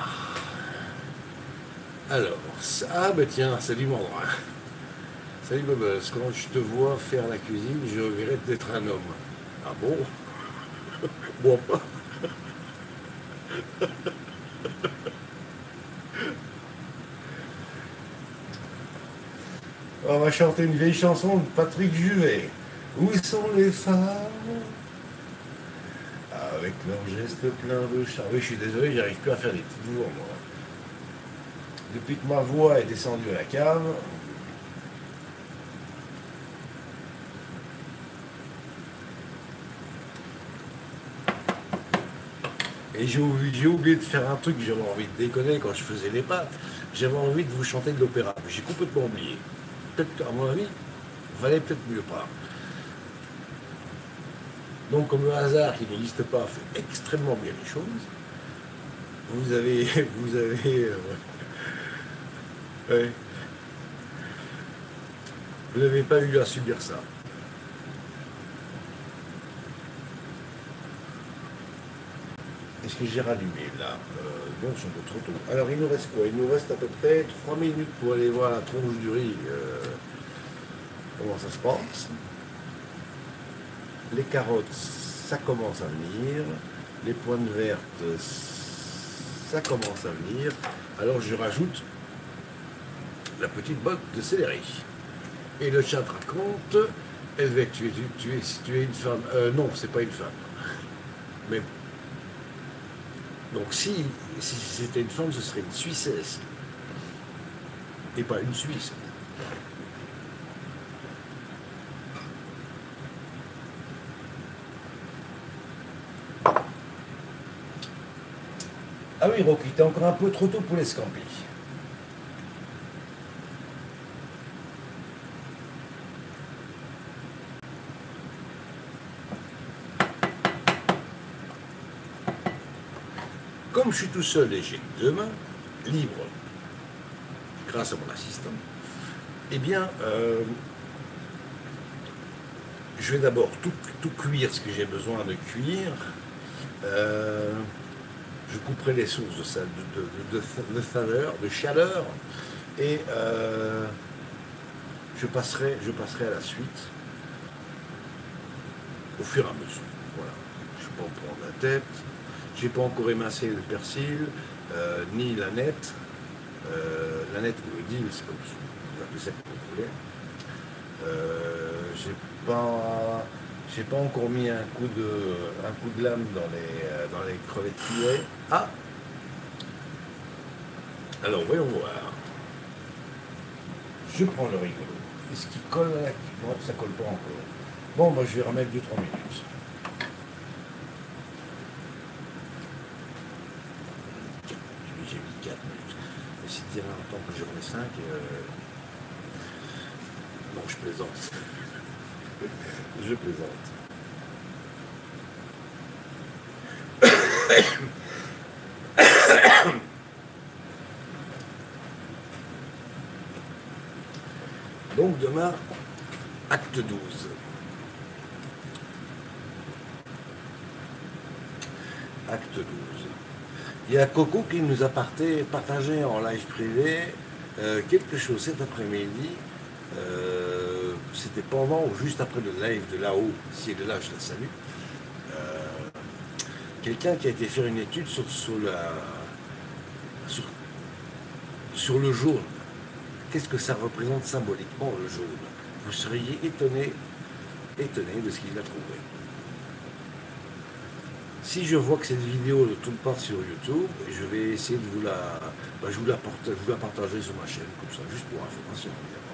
Alors, ah ben tiens, salut mon droit. Salut Bubbles, quand je te vois faire la cuisine, je regrette d'être un homme. Ah bon? Bon. On va chanter une vieille chanson de Patrick Juvet. Où sont les femmes? Avec leurs gestes pleins de charme. Oui, je suis désolé, j'arrive plus à faire des petites voix, moi. Depuis que ma voix est descendue à la cave, et j'ai oublié, oublié de faire un truc, j'avais envie de déconner quand je faisais les pâtes. J'avais envie de vous chanter de l'opéra. J'ai complètement oublié. Peut-être qu'à mon avis, il valait peut-être mieux pas. Donc, comme le hasard qui n'existe pas fait extrêmement bien les choses, vous avez, vous avez, euh, ouais, vous n'avez pas eu à subir ça. Est-ce que j'ai rallumé là? euh, Non, c'est un peu trop tôt. Alors, il nous reste quoi? Il nous reste à peu près trois minutes pour aller voir la tronche du riz. Euh, comment ça se passe? Les carottes, ça commence à venir. Les pointes vertes, ça commence à venir. Alors, je rajoute la petite botte de céleri. Et le chat raconte, elle va tu es, tu es, tu es une femme. Euh, non, c'est pas une femme. Mais donc si, si c'était une femme, ce serait une Suissesse. Et pas une Suisse. Ah oui, Rocky, t'es encore un peu trop tôt pour les scampis. Comme je suis tout seul et j'ai deux mains libres, grâce à mon assistant, eh bien, euh, je vais d'abord tout, tout cuire ce que j'ai besoin de cuire. Euh, je couperai les sources de, de, de, de, de faveur, de chaleur, et euh, je, passerai, je passerai à la suite au fur et à mesure. Voilà. Je ne vais pas en prendre la tête. Je n'ai pas encore émincé le persil, euh, ni la nette. Euh, la nette ou le dill, c'est comme ça, vous appelez ça comme vous voulez. Euh, j'ai pas, j'ai pas encore mis un coup de, un coup de lame dans les, euh, dans les crevettes filets. Ah. Alors voyons voir. Je prends le rigolo. Est-ce qu'il colle à la... Non, ça colle pas encore. Bon, bah, je vais remettre deux trois minutes. J'ai mis quatre minutes. Et si tu dirais en temps que j'en ai cinq, euh... non, je plaisante. Je plaisante. Donc demain, acte douze. Acte douze. Il y a Coco qui nous a partagé en live privé euh, quelque chose cet après-midi. Euh, C'était pendant ou juste après le live de là-haut, si elle est là, je la salue. Euh, Quelqu'un qui a été faire une étude sur, sur, la, sur, sur le jaune. Qu'est-ce que ça représente symboliquement, le jaune? Vous seriez étonné, étonné de ce qu'il a trouvé. Si je vois que cette vidéo ne tourne pas sur YouTube, je vais essayer de vous la, bah, je vous la, porte, je vous la partager sur ma chaîne, comme ça, juste pour information, évidemment.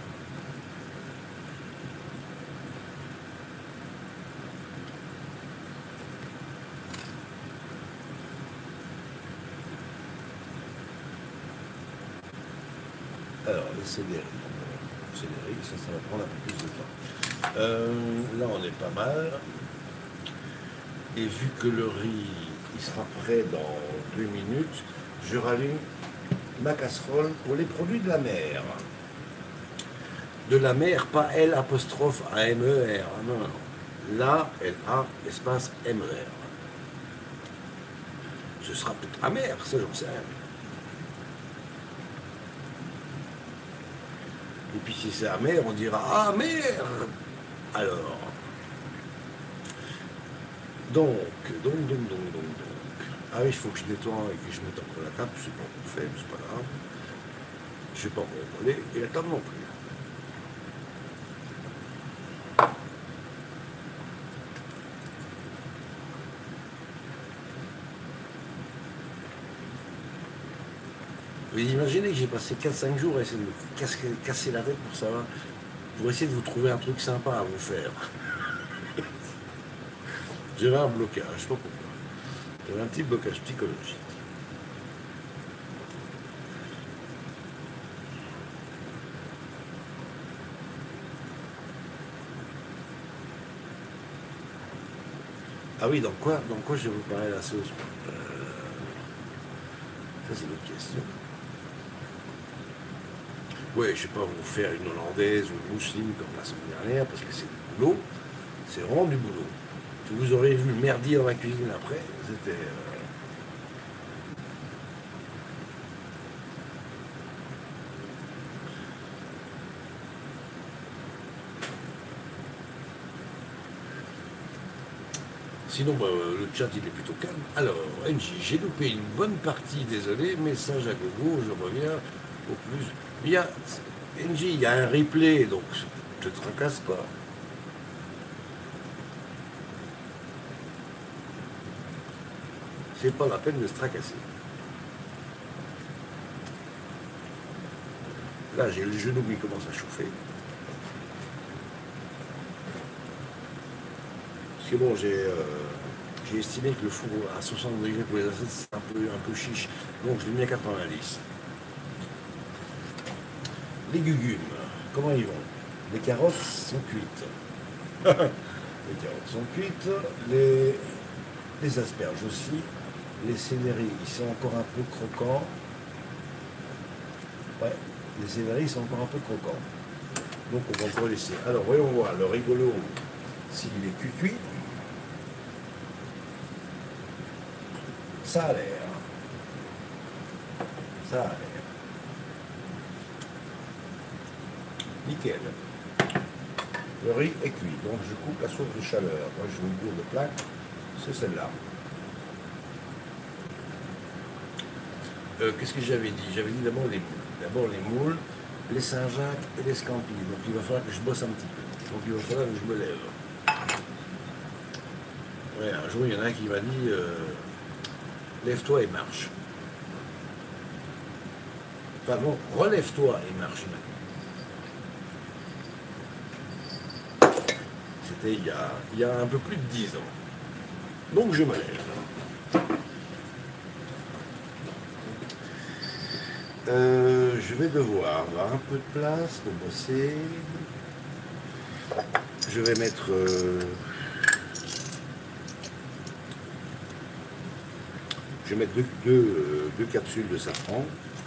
Alors, le céleri. Le céleri, ça, ça va prendre un peu plus de temps. Euh, là, on est pas mal. Et vu que le riz, il sera prêt dans deux minutes, je rallume ma casserole pour les produits de la mer. De la mer, pas L apostrophe A M E R. Ah, non, non, non. Là, L A, espace M E R. Ce sera peut-être amer, ça j'en sais rien. Et puis si c'est amer, on dira amer. Alors. Donc, donc, donc, donc, donc, donc. Ah oui, il faut que je nettoie et que je mette encore la table. Je sais pas comment on fait, mais c'est pas grave. Je ne vais pas me rouler et la table non plus. Vous imaginez que j'ai passé quatre cinq jours à essayer de me casser, casser la tête pour savoir, pour essayer de vous trouver un truc sympa à vous faire. J'avais un blocage, je ne sais pas pourquoi. J'avais un petit blocage psychologique. Ah oui, dans quoi, dans quoi je vais vous parler de la sauce euh, Ça, c'est une autre question. Oui, je ne vais pas vous faire une hollandaise ou une mousseline comme la semaine dernière, parce que c'est du boulot. C'est vraiment du boulot. Si vous aurez vu merdier dans la cuisine après, c'était... Euh... Sinon, bah, le chat, il est plutôt calme. Alors, N J, j'ai loupé une bonne partie, désolé, message à gogo, je reviens au plus. Il y a, N J, il y a un replay, donc ne te tracasse pas. C'est pas la peine de se tracasser. Là, j'ai le genou qui commence à chauffer. Parce que bon, j'ai euh, estimé que le four à soixante degrés pour les assiettes, c'est un peu, un peu chiche. Donc, je l'ai mis à quatre-vingt-dix. Les gugumes, comment ils vont? Les carottes sont cuites. Les carottes sont cuites. Les, les asperges aussi. Les céleris, ils sont encore un peu croquants. Ouais, les céleris sont encore un peu croquants. Donc on va encore laisser. Alors voyons voir le rigolo s'il est cuit-cuit. Ça a l'air. Ça a l'air. Nickel. Le riz est cuit. Donc je coupe la source de chaleur. Moi je veux une gourde de plaque. C'est celle-là. Euh, Qu'est-ce que j'avais dit? J'avais dit d'abord les, d'abord les moules, les Saint-Jacques et les scampis. Donc il va falloir que je bosse un petit peu. Donc il va falloir que je me lève. Ouais, un jour, il y en a un qui m'a dit euh, lève-toi et marche. Enfin bon, relève-toi et marche. C'était il y a, il y a un peu plus de dix ans. Donc je me lève. Euh, je vais devoir avoir un peu de place pour bosser. Je vais mettre euh, je vais mettre deux, deux, euh, deux capsules de safran.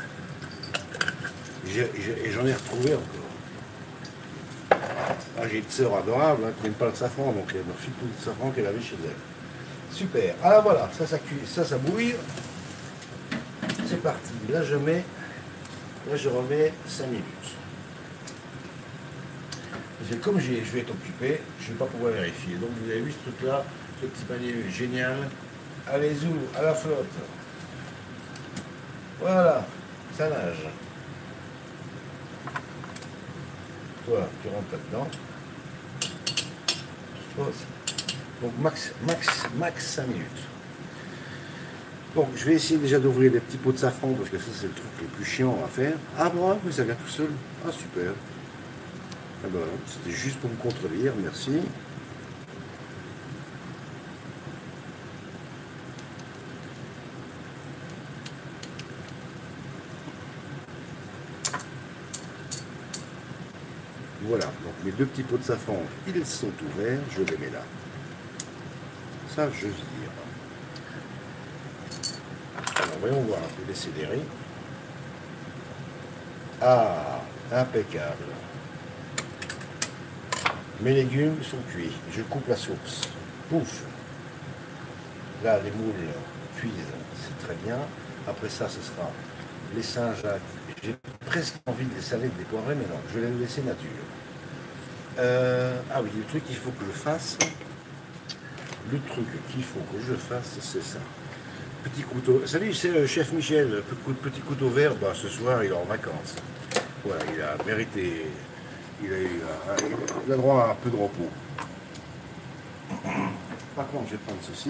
Et j'en ai retrouvé encore. Ah, j'ai une sœur adorable hein, qui n'aime pas le safran, donc elle me refile tout le safran qu'elle avait chez elle. Super. Ah voilà, ça, ça cuit, ça, ça bouille. C'est parti. Là, je mets. Là, je remets cinq minutes. Parce que comme je vais être occupé, je ne vais pas pouvoir vérifier. Donc, vous avez vu ce truc-là, ce petit panier génial. Allez-y, à la flotte. Voilà, ça nage. Toi, tu rentres là-dedans. Toi aussi. Donc, max, max, max cinq minutes. Donc, je vais essayer déjà d'ouvrir les petits pots de safran, parce que ça, c'est le truc le plus chiant à faire. Ah bon, mais ça vient tout seul. Ah, super. Ah ben, c'était juste pour me contredire, merci. Voilà, donc mes deux petits pots de safran, ils sont ouverts, je les mets là. Ça, je vire. Alors, voyons voir un peu les céleri. Ah, impeccable. Mes légumes sont cuits. Je coupe la sauce. Pouf. Là, les moules cuisent. C'est très bien. Après ça, ce sera les Saint-Jacques. J'ai presque envie de les saler, de les poivrer, mais non, je vais les laisser nature. Euh, ah oui, le truc qu'il faut que je fasse, le truc qu'il faut que je fasse, c'est ça. Petit couteau. Salut, c'est le chef Michel. Petit couteau vert, bah, ce soir, il est en vacances. Voilà, il a mérité. Il a eu il a droit à un peu de repos. Par contre, je vais prendre ceci.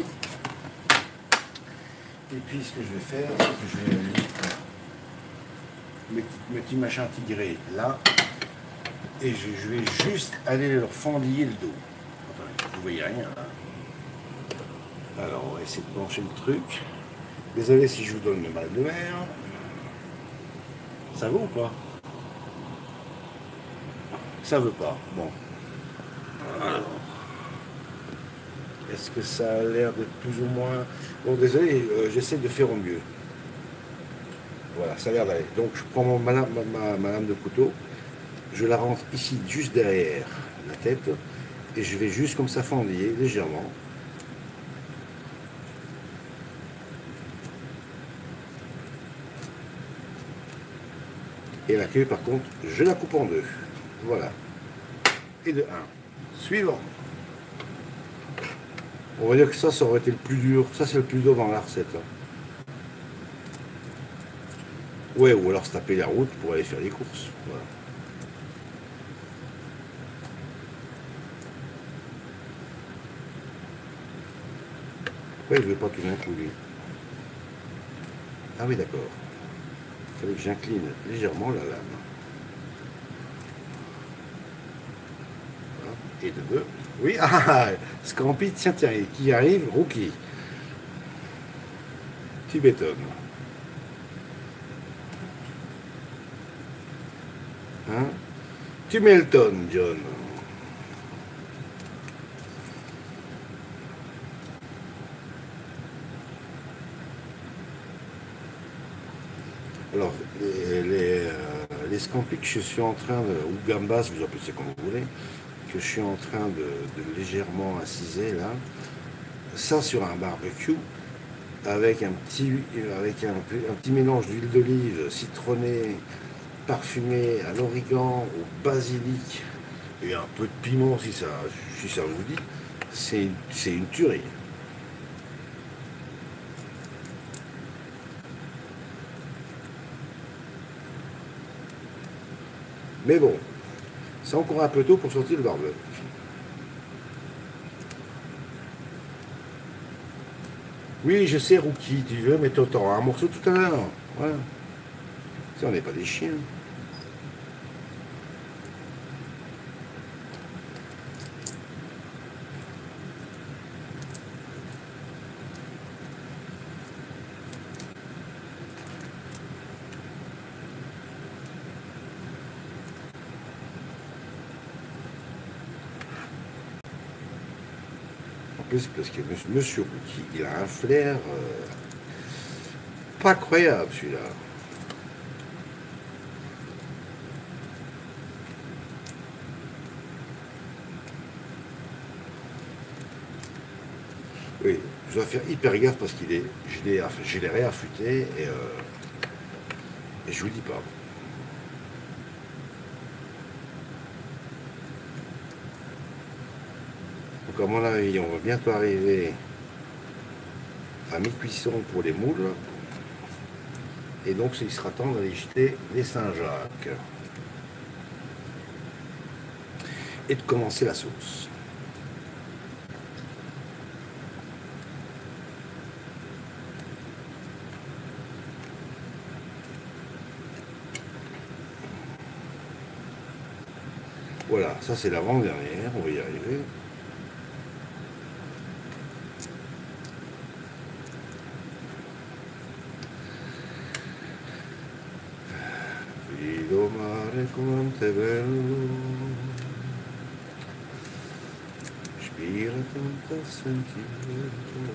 Et puis, ce que je vais faire, c'est que je vais mettre mes, mes petits machins tigrés là. Et je, je vais juste aller leur fendiller le dos. Attendez, vous voyez rien là. Alors, on va essayer de pencher le truc. Désolé si je vous donne le mal de mer. Ça va ou pas? Ça veut pas. Bon. Alors. Est-ce que ça a l'air d'être plus ou moins... Bon, désolé, euh, j'essaie de faire au mieux. Voilà, ça a l'air d'aller. Donc, je prends mon, ma, ma, ma, ma lame de couteau, je la rentre ici, juste derrière la tête, et je vais juste comme ça fendiller, légèrement. Et la queue, par contre, je la coupe en deux. Voilà. Et de un. Suivant. On va dire que ça, ça aurait été le plus dur. Ça, c'est le plus dur dans la recette. Hein. Ouais, ou alors se taper la route pour aller faire les courses. Voilà. Pourquoi il ne veut pas tout d'un coup, lui? Ah oui, d'accord. Il fallait que j'incline légèrement la lame. Voilà. Et de deux. Oui, ah, Scampi, tiens, tiens, qui arrive, Rookie. Tu bétonnes. Hein? Tu mets le tonne, John. Alors, les, les, euh, les Scampi que je suis en train de, ou gambas, vous appelez ça comme vous voulez, que je suis en train de, de légèrement assiser là, ça sur un barbecue, avec un petit, avec un, un petit mélange d'huile d'olive citronnée, parfumée à l'origan, au basilic, et un peu de piment si ça, si ça vous dit, c'est c'est une tuerie. Mais bon, c'est encore un peu tôt pour sortir le barbecue. Oui, je sais, Rookie, tu veux, mais t'auras un morceau tout à l'heure. Voilà. Si on n'est pas des chiens. Parce que Monsieur Rookie, il a un flair euh, pas croyable celui-là. Oui, je dois faire hyper gaffe parce qu'il est, je l'ai réaffûté et, euh, et je vous dis pas. Donc à mon avis, on va bientôt arriver à mi-cuisson pour les moules. Et donc il sera temps d'aller jeter les Saint-Jacques. Et de commencer la sauce. Voilà, ça c'est l'avant-dernière, on va y arriver. Lido mare quanto è bello, spira tanto sentimento.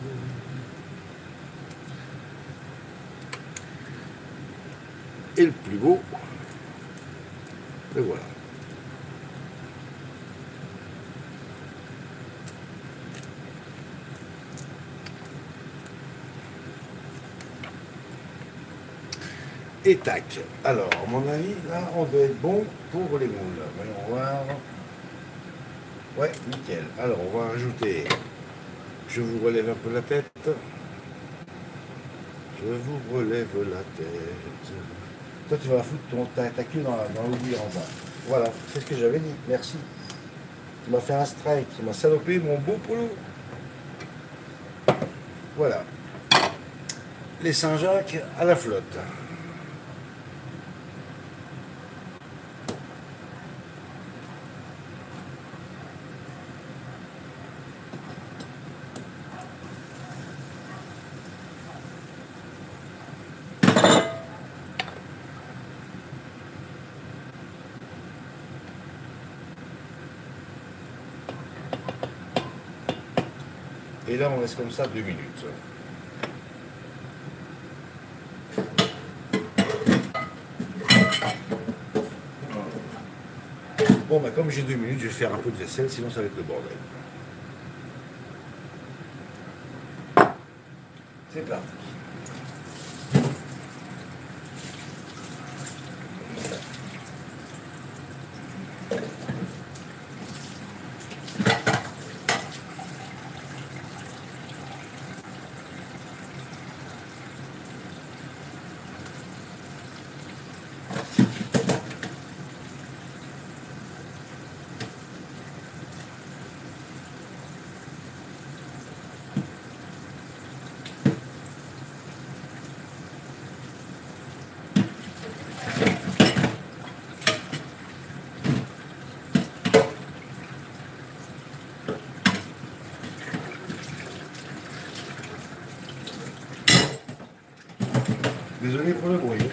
Et le plus beau, et voilà. Et tac. Alors, à mon avis, là, on doit être bon pour les moules. Voyons voir. Ouais, nickel. Alors, on va rajouter. Je vous relève un peu la tête. Je vous relève la tête. Toi, tu vas foutre ton, ta, ta queue dans, dans l'oubli en bas. Voilà, c'est ce que j'avais dit. Merci. Tu m'as fait un strike. Tu m'as salopé mon beau polo. Voilà. Les Saint-Jacques à la flotte. Et là, on laisse comme ça deux minutes. Bon, bah, comme j'ai deux minutes, je vais faire un peu de vaisselle, sinon ça va être le bordel. C'est parti. Désolé pour le bruit.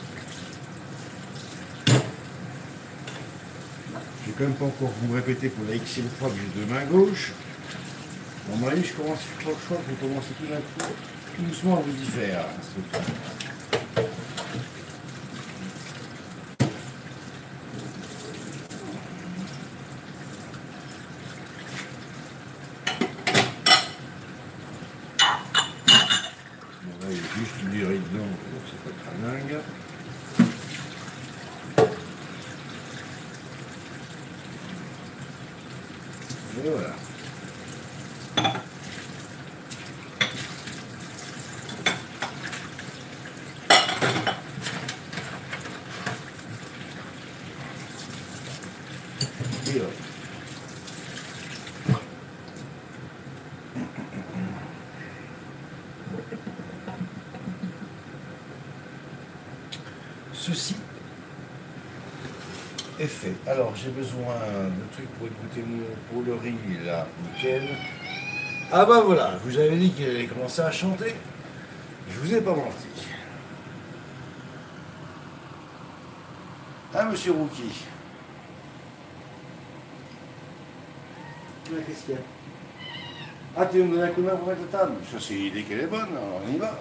Je vais quand même pas encore vous répéter pour la xème fois que j'ai deux mains gauches. Bon, moi, je commence, je crois que je vais commencer tout d'un coup, tout doucement à vous y faire. Bon, là, il y a juste du riz dedans, donc c'est pas très dingue. Et voilà. Et hop. Ceci est fait. Alors j'ai besoin de trucs pour écouter mon pour le riz là, nickel. Ah bah voilà, vous avez dit qu'il allait commencer à chanter. Je vous ai pas menti. Hein, monsieur Rookie? Qu'est-ce qu'il y a? Ah, tu veux me donner un coup de main pour mettre la table? Ça, c'est l'idée qu'elle est bonne, alors on y va.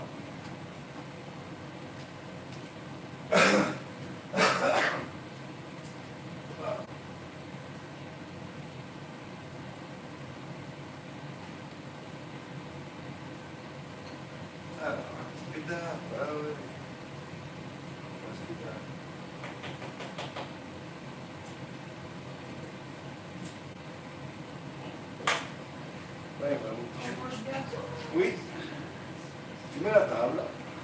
Alors, un petit pétard, ah ouais. Un petit pétard. Ouais, bah, mon petit. Oui. Tu mets la table.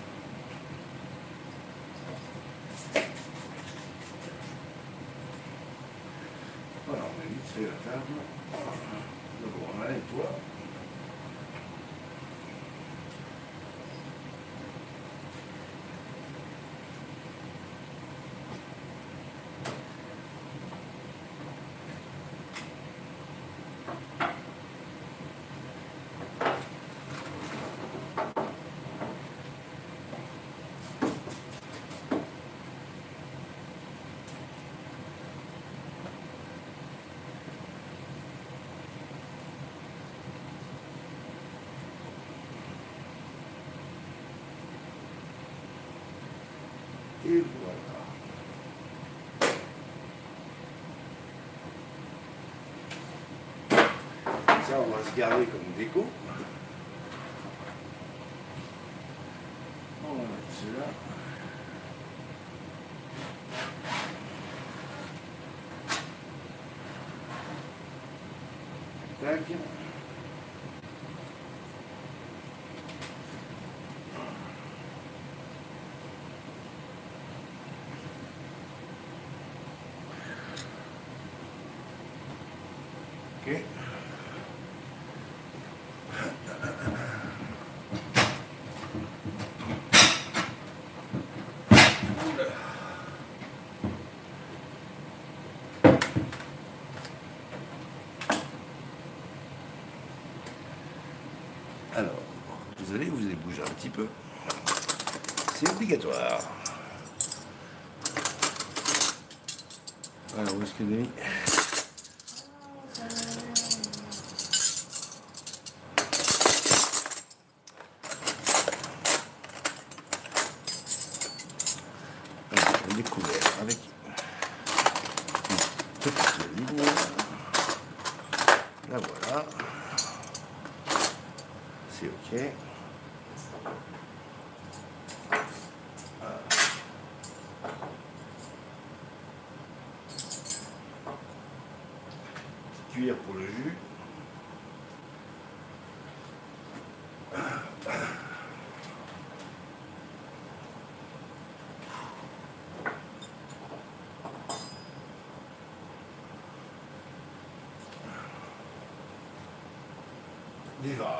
Voilà, on a vite fait la table. D'abord, on la nettoie. Et voilà. Ça, on va se garder comme déco. On va mettre cela. tac. Ok. Alors, vous allez, vous allez bouger un petit peu. C'est obligatoire. Alors, où est-ce qu'il est ? Alors, découvert avec une petite ligne. Là, voilà. C'est OK. Cuillère pour le jus. Des vases.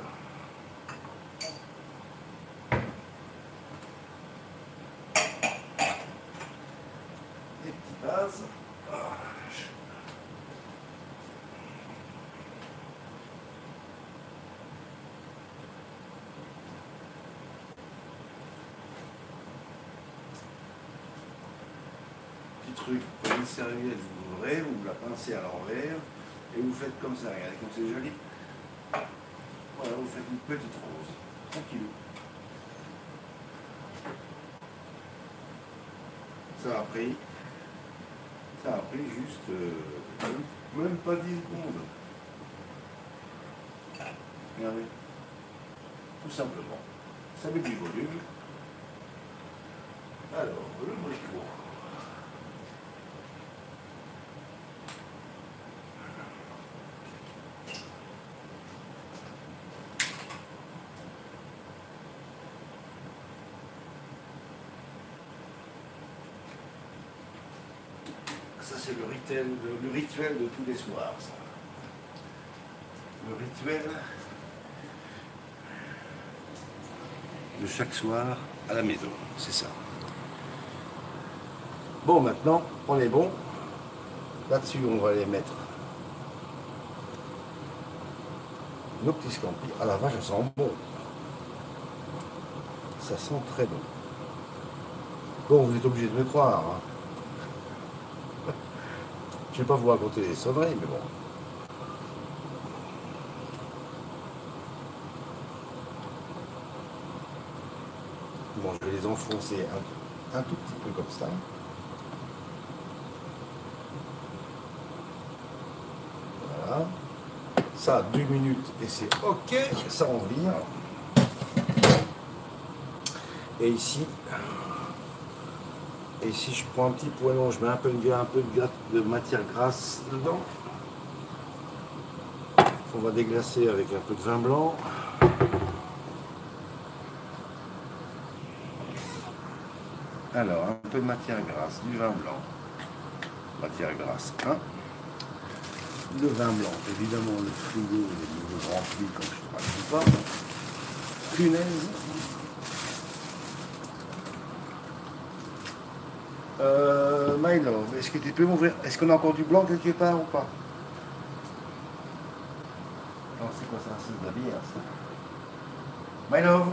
Des petits vases. Ah. Petit truc, vous prenez une serviette, vous ouvrez, vous la pincez à l'envers et vous faites comme ça. Regardez comme c'est joli. Voilà, vous faites une petite rose. Tranquille. Ça a pris. Ça a pris juste euh, même, même pas dix secondes. Regardez. Tout simplement. Ça met du volume. Alors, le bricot. Ça, c'est le rituel, le, le rituel de tous les soirs, ça. Le rituel de chaque soir à la maison, c'est ça. Bon, maintenant, on est bon. Là-dessus, on va les mettre nos petits scampis. Ah la vache, ça sent bon. Ça sent très bon. Bon, vous êtes obligé de me croire. Hein. Je ne vais pas vous raconter les sonneries, mais bon. Bon, je vais les enfoncer un, un tout petit peu comme ça. Voilà. Ça, deux minutes et c'est OK. Ça, on vire. Et ici, et ici, je prends un petit poêlon, je mets un peu de, un peu de, de matière grasse dedans. On va déglacer avec un peu de vin blanc. Alors, un peu de matière grasse, du vin blanc. Matière grasse un. Le vin blanc, évidemment, le frigo est rempli comme je ne pratique pas. Punaise. Euh, my love, est-ce que tu peux m'ouvrir? Est-ce qu'on a encore du blanc quelque part ou pas? Non, c'est quoi ça? C'est de la bière, ça. My love,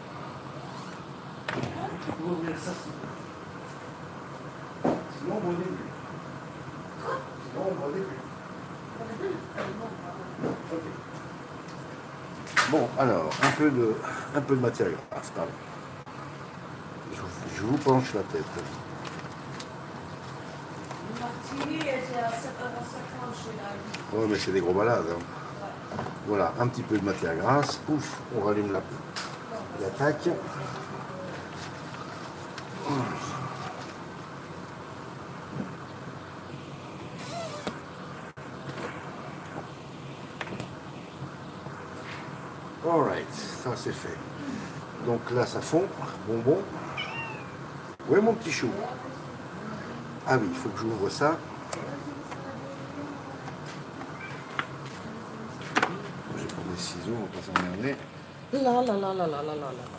tu peux ouvrir ça? Sinon, on boit des bulles. Sinon, on boit des bulles. Okay. Bon, alors, un peu de, un peu de matière grasse, pardon. Je, je vous penche la tête. Ouais, mais c'est des gros malades. Hein. Ouais. Voilà, un petit peu de matière grasse. Pouf, on rallume la l'attaque. ça c'est fait. Donc là ça fond, bonbon. Ouais mon petit chou. Ah oui, il faut que j'ouvre ça. Je vais prendre des ciseaux, on va pas s'emmerder. La la la la la la la la.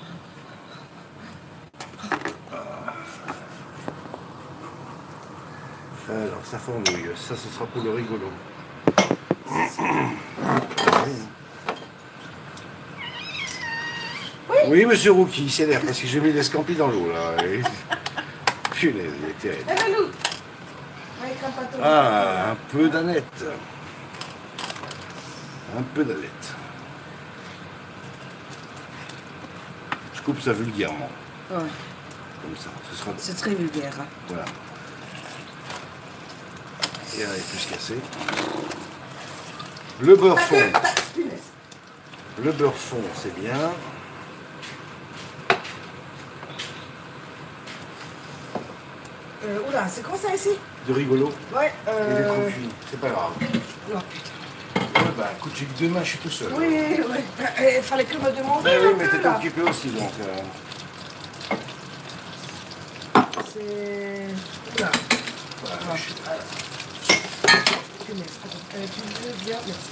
Alors ça fondouille, ça ce sera pour le rigolo. Oui, oui monsieur Rookie, il s'énerve parce que j'ai mis les scampis dans l'eau là. Et... Punaise, il est terrible. Ah, un peu d'aneth. Un peu d'aneth. Je coupe ça vulgairement. Ouais. Comme ça. Ce sera... C'est très vulgaire. Hein. Voilà. Et elle est plus cassée. Le beurre fond. Le beurre fond, c'est bien. Euh, oula, c'est quoi ça ici? De rigolo. Ouais. Euh... Il est trop cuit, c'est pas grave. Non, putain. Ouais, bah écoute, j'ai que deux mains, je suis tout seul. Oui, oui. Il fallait que me demander. Ben oui, mais peu, t'étais là. occupé aussi, donc. Euh... C'est. Oula. Voilà, Ah, je... voilà. Euh, tu veux bien, merci.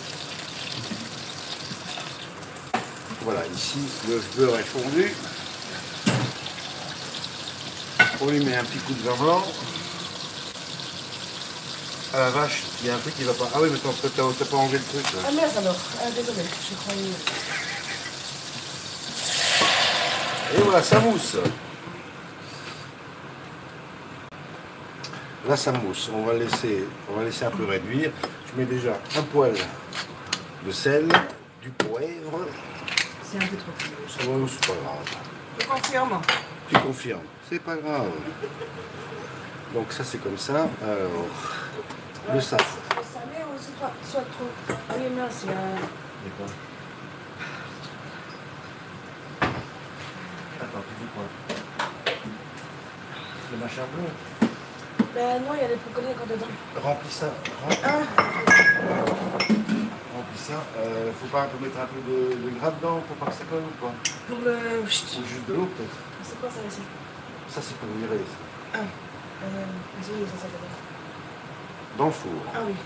Voilà, ici, le beurre est fondu. On lui met un petit coup de vin blanc. Ah la vache, il y a un truc qui va pas. Ah oui, mais t'as pas enlevé le truc là. Ah merde alors, ah, désolé, je croyais. Et voilà, ça mousse. Là, ça mousse. On va laisser, on va laisser un peu réduire. Je mets déjà un poil de sel, du poivre. C'est un peu trop petit. Ça va, c'est pas grave. Je confirme. Tu confirmes. C'est pas grave. Donc ça, c'est comme ça. Alors, le safran. Soit salé ou soit, soit trop. Ah oui, merci. Hein. D'accord. Attends, tu dis quoi? Le machin bleu. Ben non, il y a des brocolis encore dedans. Remplis ça. Remplis, Ah. Remplis ça. Euh, faut pas un peu mettre un peu de, de gras dedans pour pas que ça colle ou pas? Pour le. Ou juste de l'eau peut-être. C'est quoi ça ici? Ça c'est pour virer ça. Ah. Euh, désolé, ça s'appelle. Dans le four. Ah oui.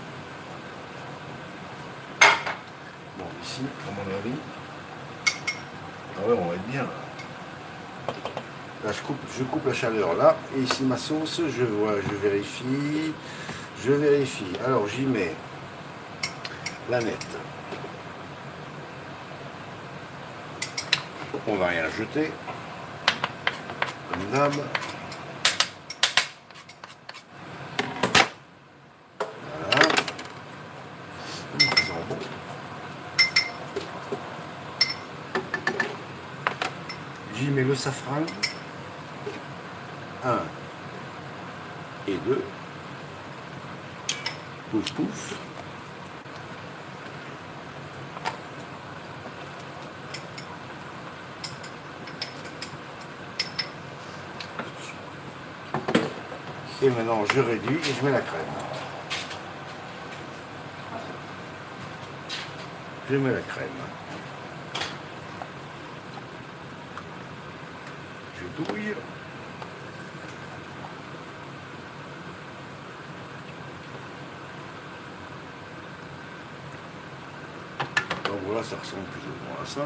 Bon, ici, à mon avis. Ah ouais, on va être bien là. Là, je coupe, je coupe la chaleur là. Et ici, ma sauce, je vois, je vérifie. Je vérifie. Alors, j'y mets l'aneth. On va rien jeter. Comme d'hab. Voilà. Ça sent bon. J'y mets le safran. Un et deux. Pouf pouf. Et maintenant je réduis et je mets la crème. Je mets la crème. Je douille. Donc voilà, ça ressemble plus ou moins à ça.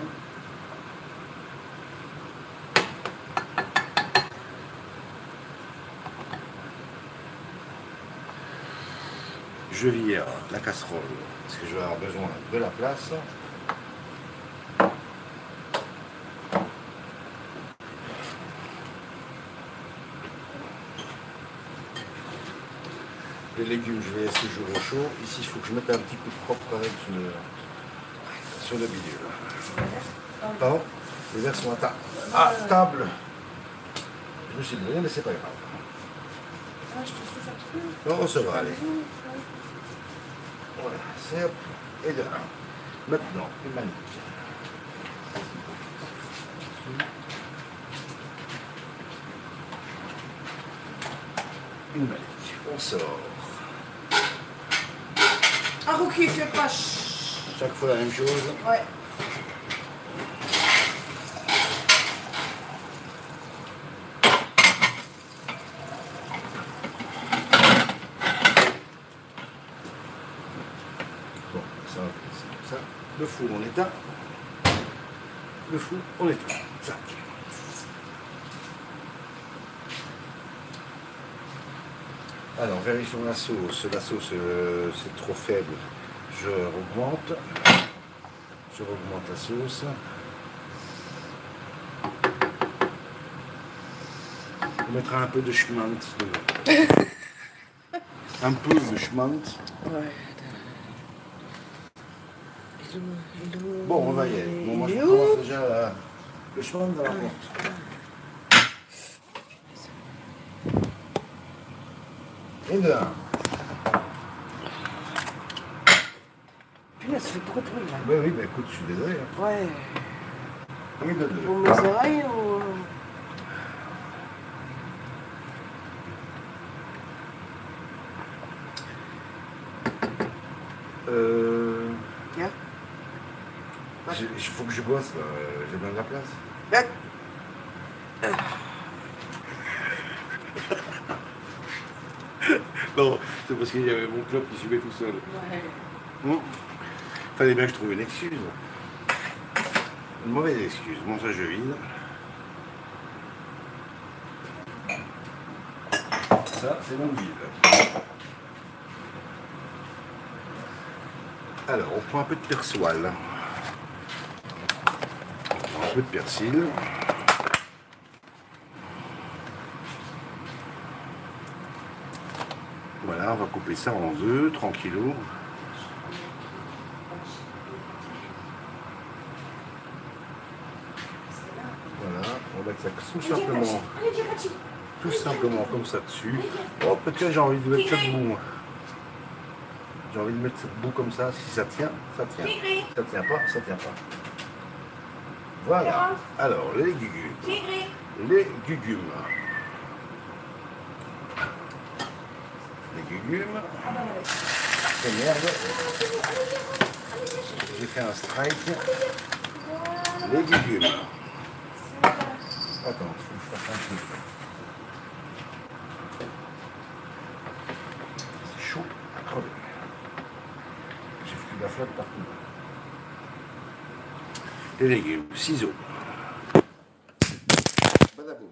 Je vire la casserole parce que je vais avoir besoin de la place. Les légumes, je vais laisser toujours au chaud. Ici, il faut que je mette un petit coup de propre quand même sur le, sur le bidule. Pardon? Les verres sont à table. À table. Je me suis brûlé, mais c'est pas grave. Ah, je te souffle un peu. Non, ça va aller. Voilà, c'est hop. Et de un. Maintenant, une manip. Une manip. On sort. Ah, Rookie, fais pas. Chaque fois la même chose. Ouais. Le four on éteint. Le four on éteint. Zac. Alors vérifions la sauce. La sauce euh, c'est trop faible. Je augmente. Je augmente la sauce. On mettra un peu de schmand dedans. Un peu de schmand. Ouais. Bon, on va y aller. Bon, moi, je commence déjà à... le chemin dans la porte. Et de un. Punaise, ça fait beaucoup de bruit là. Ben oui, ben écoute, je suis désolé. Hein. Ouais. Et de deux. Pour mes oreilles ou. Euh... Yeah. Il faut que je bosse, là. J'ai bien de la place. Ouais. Non, c'est parce qu'il y avait mon club qui suivait tout seul. Ouais. Bon. Fallait bien que je trouve une excuse. Une mauvaise excuse. Bon, ça, je vide. Ça, c'est mon vide. Alors, on prend un peu de persoal. On prend un peu de persil. Voilà, on va couper ça en deux, tranquillou. Voilà, on va mettre ça tout simplement, tout simplement comme ça dessus. Oh, peut-être j'ai envie de mettre ça debout, moi. J'ai envie de mettre ça debout comme ça. Si ça tient, ça tient. Si ça tient pas, ça tient pas. Voilà. Alors, les légumes. Les légumes. Les légumes. Et merde. J'ai fait un strike. Les légumes. Attends, faut que je fasse un truc. C'est chaud à crever. J'ai foutu de la flotte partout. Les légumes, ciseaux. Badaboum.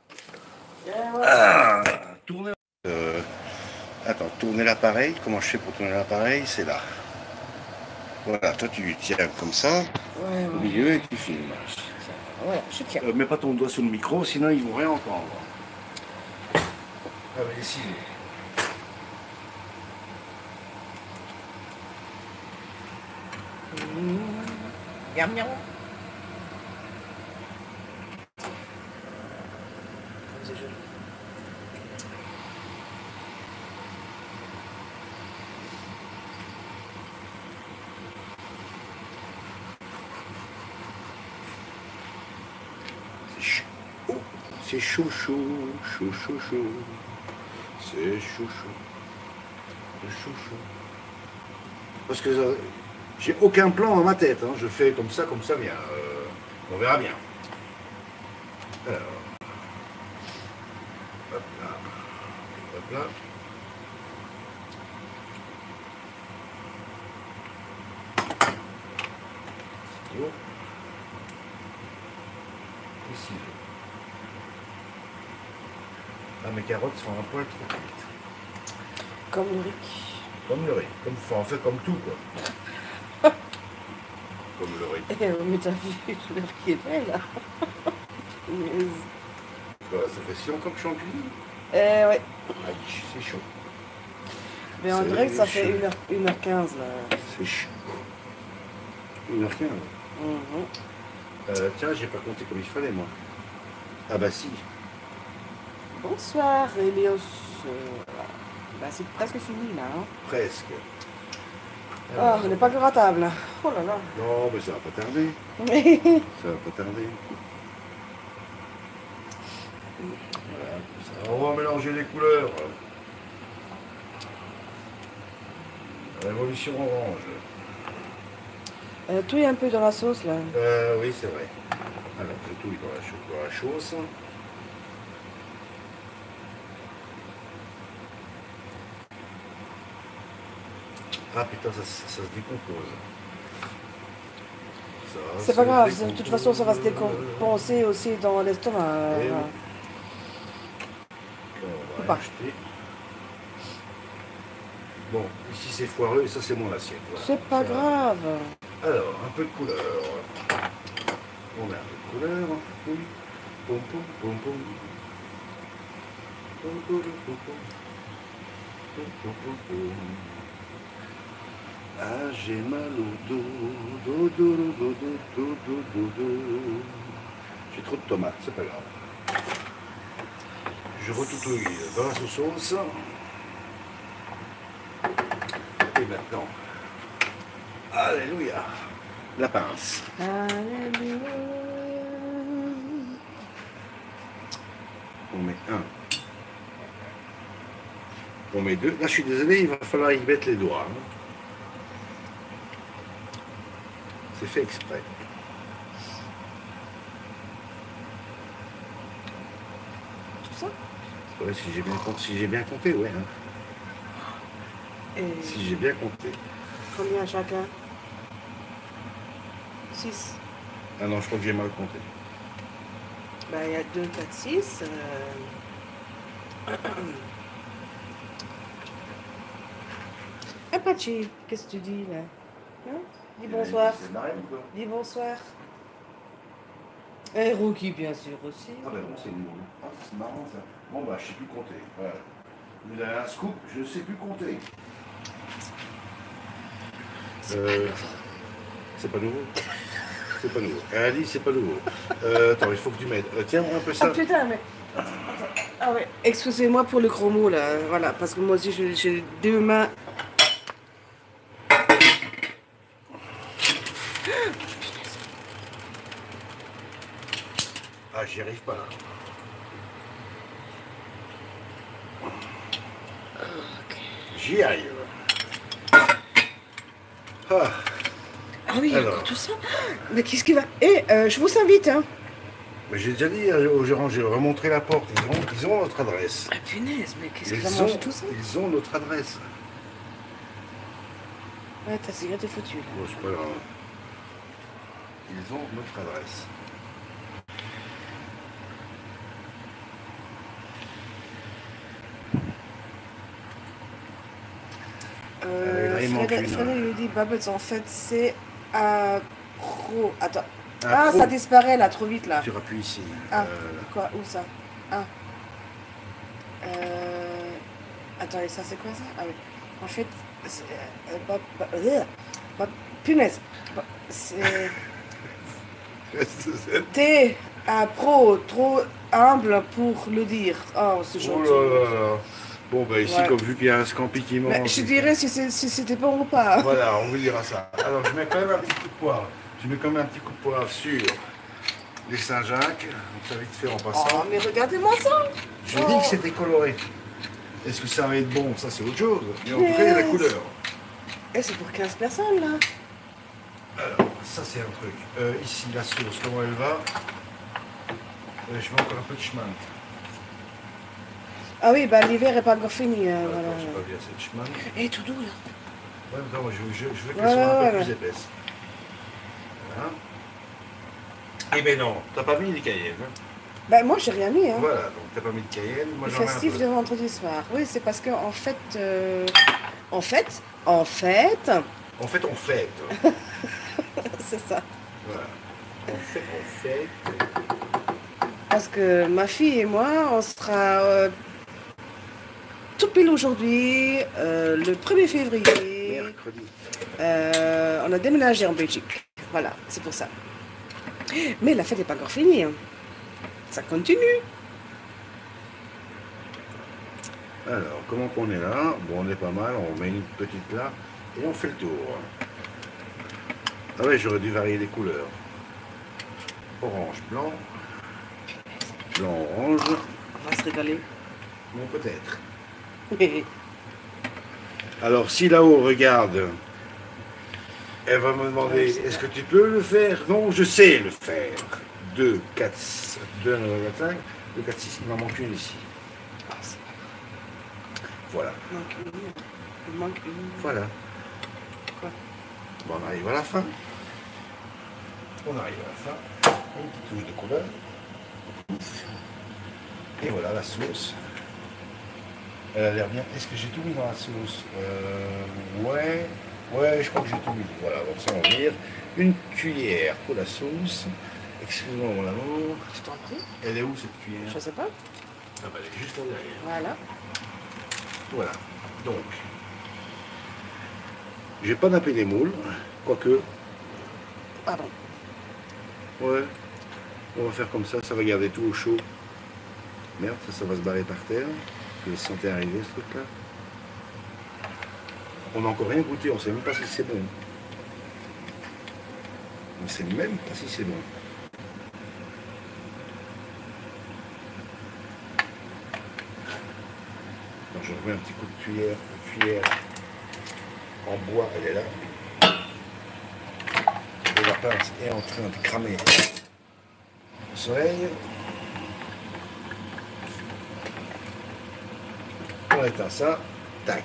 Ah, tourner. Euh, attends, tourner l'appareil. Comment je fais pour tourner l'appareil? C'est là. Voilà, toi tu tiens comme ça, Ouais, ouais. au milieu et tu filmes. Voilà, je tiens. Euh, mets pas ton doigt sur le micro, sinon ils vont rien entendre. Ah mais les ciseaux. Miam miam. C'est joli. C'est chaud. Oh, c'est chaud, chaud, chaud, chaud, chaud. C'est chaud, chaud. C'est chaud, chaud. Parce que euh, j'ai aucun plan dans ma tête. Hein. Je fais comme ça, comme ça vient. Euh, on verra bien. Alors. Hop là. Hop là. Ciseaux. Et ciseaux. Ah, mes carottes sont un poil trop cuites. Comme le riz. Comme le riz. Comme, enfin, en fait, comme tout, quoi. Comme le riz. Eh, mais t'as vu le riz qui est prêt là. Punaise. Bah, ça fait si longtemps que je suis en cuisine. Eh ouais. Aïe, c'est chaud. Mais on C'est dirait que ça chaud. fait une heure, une heure quinze là. C'est chaud. une heure quinze. Mhm. Euh, tiens, j'ai pas compté comme il fallait, moi. Ah bah si. Bonsoir, Elios. Euh, bah, c'est presque fini là. Hein. Presque. Ah, on n'est pas encore à table. Là. Oh là là. Non, mais ça va pas tarder. Ça va pas tarder. Voilà, comme ça. On va mélanger les couleurs. Révolution orange. euh, touille un peu dans la sauce là. Euh, oui, c'est vrai. Alors, je touille dans la, cho- dans la chose. Ah putain, ça, ça, ça se décompose. C'est pas grave, de toute façon ça va se décompenser aussi dans l'estomac. Euh, voilà. On va acheter. Bon, ici c'est foireux et ça c'est mon assiette. Voilà. C'est pas ça grave. Alors, un peu de couleur. On met un peu de couleur. Poum, poum, poum, poum, poum. Poum, poum, poum, poum. Poum, poum, poum, poum. Ah, j'ai mal au dos, do, do, do, do, do, do, do, do. J'ai trop de tomates, c'est pas grave. Je retoutouille dans la sauce. Et maintenant, alléluia, la pince. Alléluia. On met un. On met deux. Là, je suis désolé, il va falloir y mettre les doigts. Hein. C'est fait exprès. Tout ça? Ouais, si j'ai bien, si bien compté, ouais. Hein. Et... Si j'ai bien compté. Combien chacun? six. Ah non, je crois que j'ai mal compté. Bah, il y a deux, quatre, six. Euh... Apache, qu'est-ce que tu dis là? Hein? Dis bonsoir. Dis bonsoir. Et Rookie, bien sûr, aussi. Ah ben bon, c'est nouveau. Ah, c'est marrant ça. Bon bah, je sais plus compter. Voilà. Vous avez un scoop, je ne sais plus compter. Euh, c'est pas nouveau. C'est pas nouveau. Elle a dit c'est pas nouveau. Euh, attends, il faut que tu m'aides. Euh, tiens, un peu ça. Oh putain, mais... Ah ouais. Excusez-moi pour le gros mot là. Voilà, parce que moi aussi j'ai deux mains. Ah, j'y arrive pas là. Okay. J'y arrive. Ah, ah oui, alors tout ça. Mais qu'est-ce qui va... Eh, euh, je vous invite, hein. Mais j'ai déjà dit au gérant, j'ai remontré la porte. Ils ont, ils ont notre adresse. Ah punaise, mais qu'est-ce qui va manger tout ça? Ils ont notre adresse. Ouais, ta cigarette est foutue. Là. Bon, c'est pas grave. Ils ont notre adresse. Euh, Fred, Fred lui dit Bubbles, en fait, c'est à pro. Attends. Ah, ah pro. Ça disparaît là, trop vite là. Tu appuies ici. Ah, euh... quoi? Où ça? Ah. Euh... Attends, et ça c'est quoi ça? Ah oui. En fait, c'est. Euh, bah, bah, euh, bah, punaise. Bah, c'est. T'es un pro, trop humble pour le dire. Oh, c'est gentil. Oh là là là. Bon, bah ici, ouais. Comme vu qu'il y a un scampi qui mange... Mais je dirais si c'était bon ou pas. Voilà, on vous dira ça. Alors, je mets quand même un petit coup de poivre. Tu mets quand même un petit coup de poivre sur les Saint-Jacques. Donc, ça vite fait en passant. Oh, mais regardez-moi ça. Je oh. dis que c'était coloré. Est-ce que ça va être bon? Ça, c'est autre chose. Mais en tout cas, il y a la couleur. Et c'est pour quinze personnes, là. Alors, ça, c'est un truc. Euh, ici, la sauce, comment elle va? euh, Je mets encore un peu de chemin. Ah oui, bah l'hiver n'est pas encore fini. Euh, ouais, voilà. Je sais pas bien cette chemin. Et tout doux, là. Ouais, non, je, je, je veux qu'elle ouais, soit un ouais, peu ouais. plus épaisse. Voilà. Eh ben non, t'as pas mis de cayenne. Hein. Ben moi, j'ai rien mis. Hein. Voilà, donc t'as pas mis de cayenne. Moi, le festif de vendredi soir. Oui, c'est parce que en fait, euh, en fait, en fait... En fait, on fête. C'est ça. Voilà. En fait, on fête. Parce que ma fille et moi, on sera... Euh, tout pile aujourd'hui, euh, le premier février, euh, on a déménagé en Belgique. Voilà, c'est pour ça. Mais la fête n'est pas encore finie. Hein. Ça continue. Alors, comment qu'on est là? Bon, on est pas mal, on met une petite là et on fait le tour. Ah ouais, j'aurais dû varier les couleurs. Orange, blanc. Blanc, orange. On va se régaler. Bon, peut-être. Alors, si là-haut regarde, elle va me demander, est-ce que tu peux le faire? Non, je sais le faire. deux, quatre, deux, cinq, deux, quatre, six, il m'en manque une ici. Voilà. Il manque une. Il manque une. Voilà. Quoi? Bon, on arrive à la fin. On arrive à la fin. Une petite touche de couleur. Et voilà la sauce. Elle a l'air bien. Est-ce que j'ai tout mis dans la sauce? euh, Ouais. Ouais, je crois que j'ai tout mis. Voilà, donc ça on va dire une cuillère pour la sauce. Excuse-moi mon amour. Je t'en prie. Elle est où cette cuillère? Je sais pas. Ah bah elle est juste en derrière. Voilà. Voilà. Donc, j'ai pas nappé les moules, quoique. Pardon. Ouais. On va faire comme ça, ça va garder tout au chaud. Merde, ça, ça va se barrer par terre. Je le sentais arriver ce truc-là. On n'a encore rien goûté, on ne sait même pas si c'est bon. On ne sait même pas si c'est bon. Donc je remets un petit coup de cuillère, une cuillère en bois, elle est là. Et la pince est en train de cramer au soleil. On éteint ça, tac.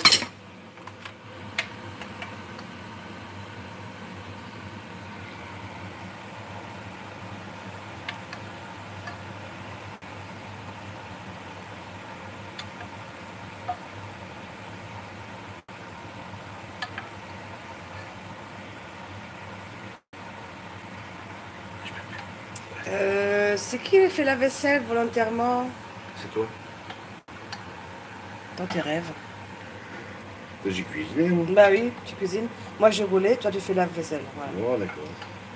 Euh, c'est qui a fait la vaisselle volontairement? C'est toi. Dans tes rêves. J'ai cuisiné, moi. Bah oui, tu cuisines. Moi je roulais, toi tu fais la vaisselle. Voilà. Oh, d'accord.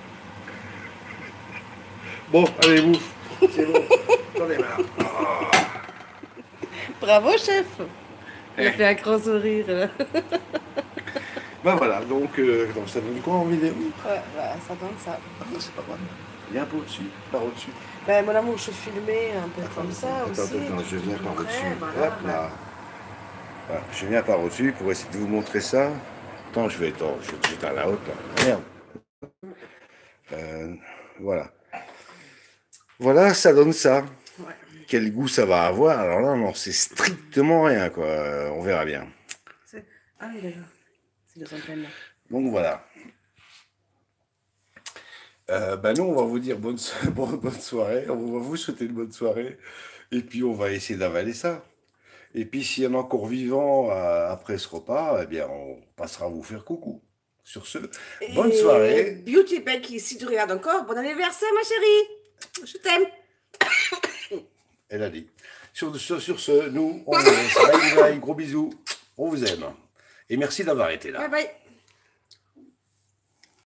Bon, allez, bouffe. C'est bon. J'en ai marre. Oh. Bravo chef. Il a Eh. fait un grand sourire. Là. Ben voilà, donc, euh, donc ça donne quoi en vidéo? Ouais, bah, ça donne ça. Ah, c'est pas mal. Viens un peu au-dessus, par au-dessus. Ben, mon amour, je filmais un peu Attends, comme ça attends, aussi. attends, je viens tout par près, au-dessus. voilà, Hop là. Voilà, je viens par au-dessus pour essayer de vous montrer ça. Attends, je vais attends, je vais j'éteins la haute là. Merde. Euh, voilà. Voilà, ça donne ça. Ouais. Quel goût ça va avoir? Alors là, non, c'est strictement rien, quoi. Euh, On verra bien. Ah oui, d'accord. C'est des antennes là. Donc voilà. Euh, ben nous, on va vous dire bonne, so- bonne, bonne soirée. On va vous souhaiter une bonne soirée. Et puis, on va essayer d'avaler ça. Et puis, s'il y en a encore vivant euh, après ce repas, eh bien, on passera vous faire coucou. Sur ce, bonne Et soirée. Beauty Becky, si tu regardes encore, bon anniversaire ma chérie. Je t'aime. Elle a dit. Sur, sur, sur ce, nous, on vous laisse. Bye bye, gros bisous. On vous aime. Et merci d'avoir été là. Bye bye.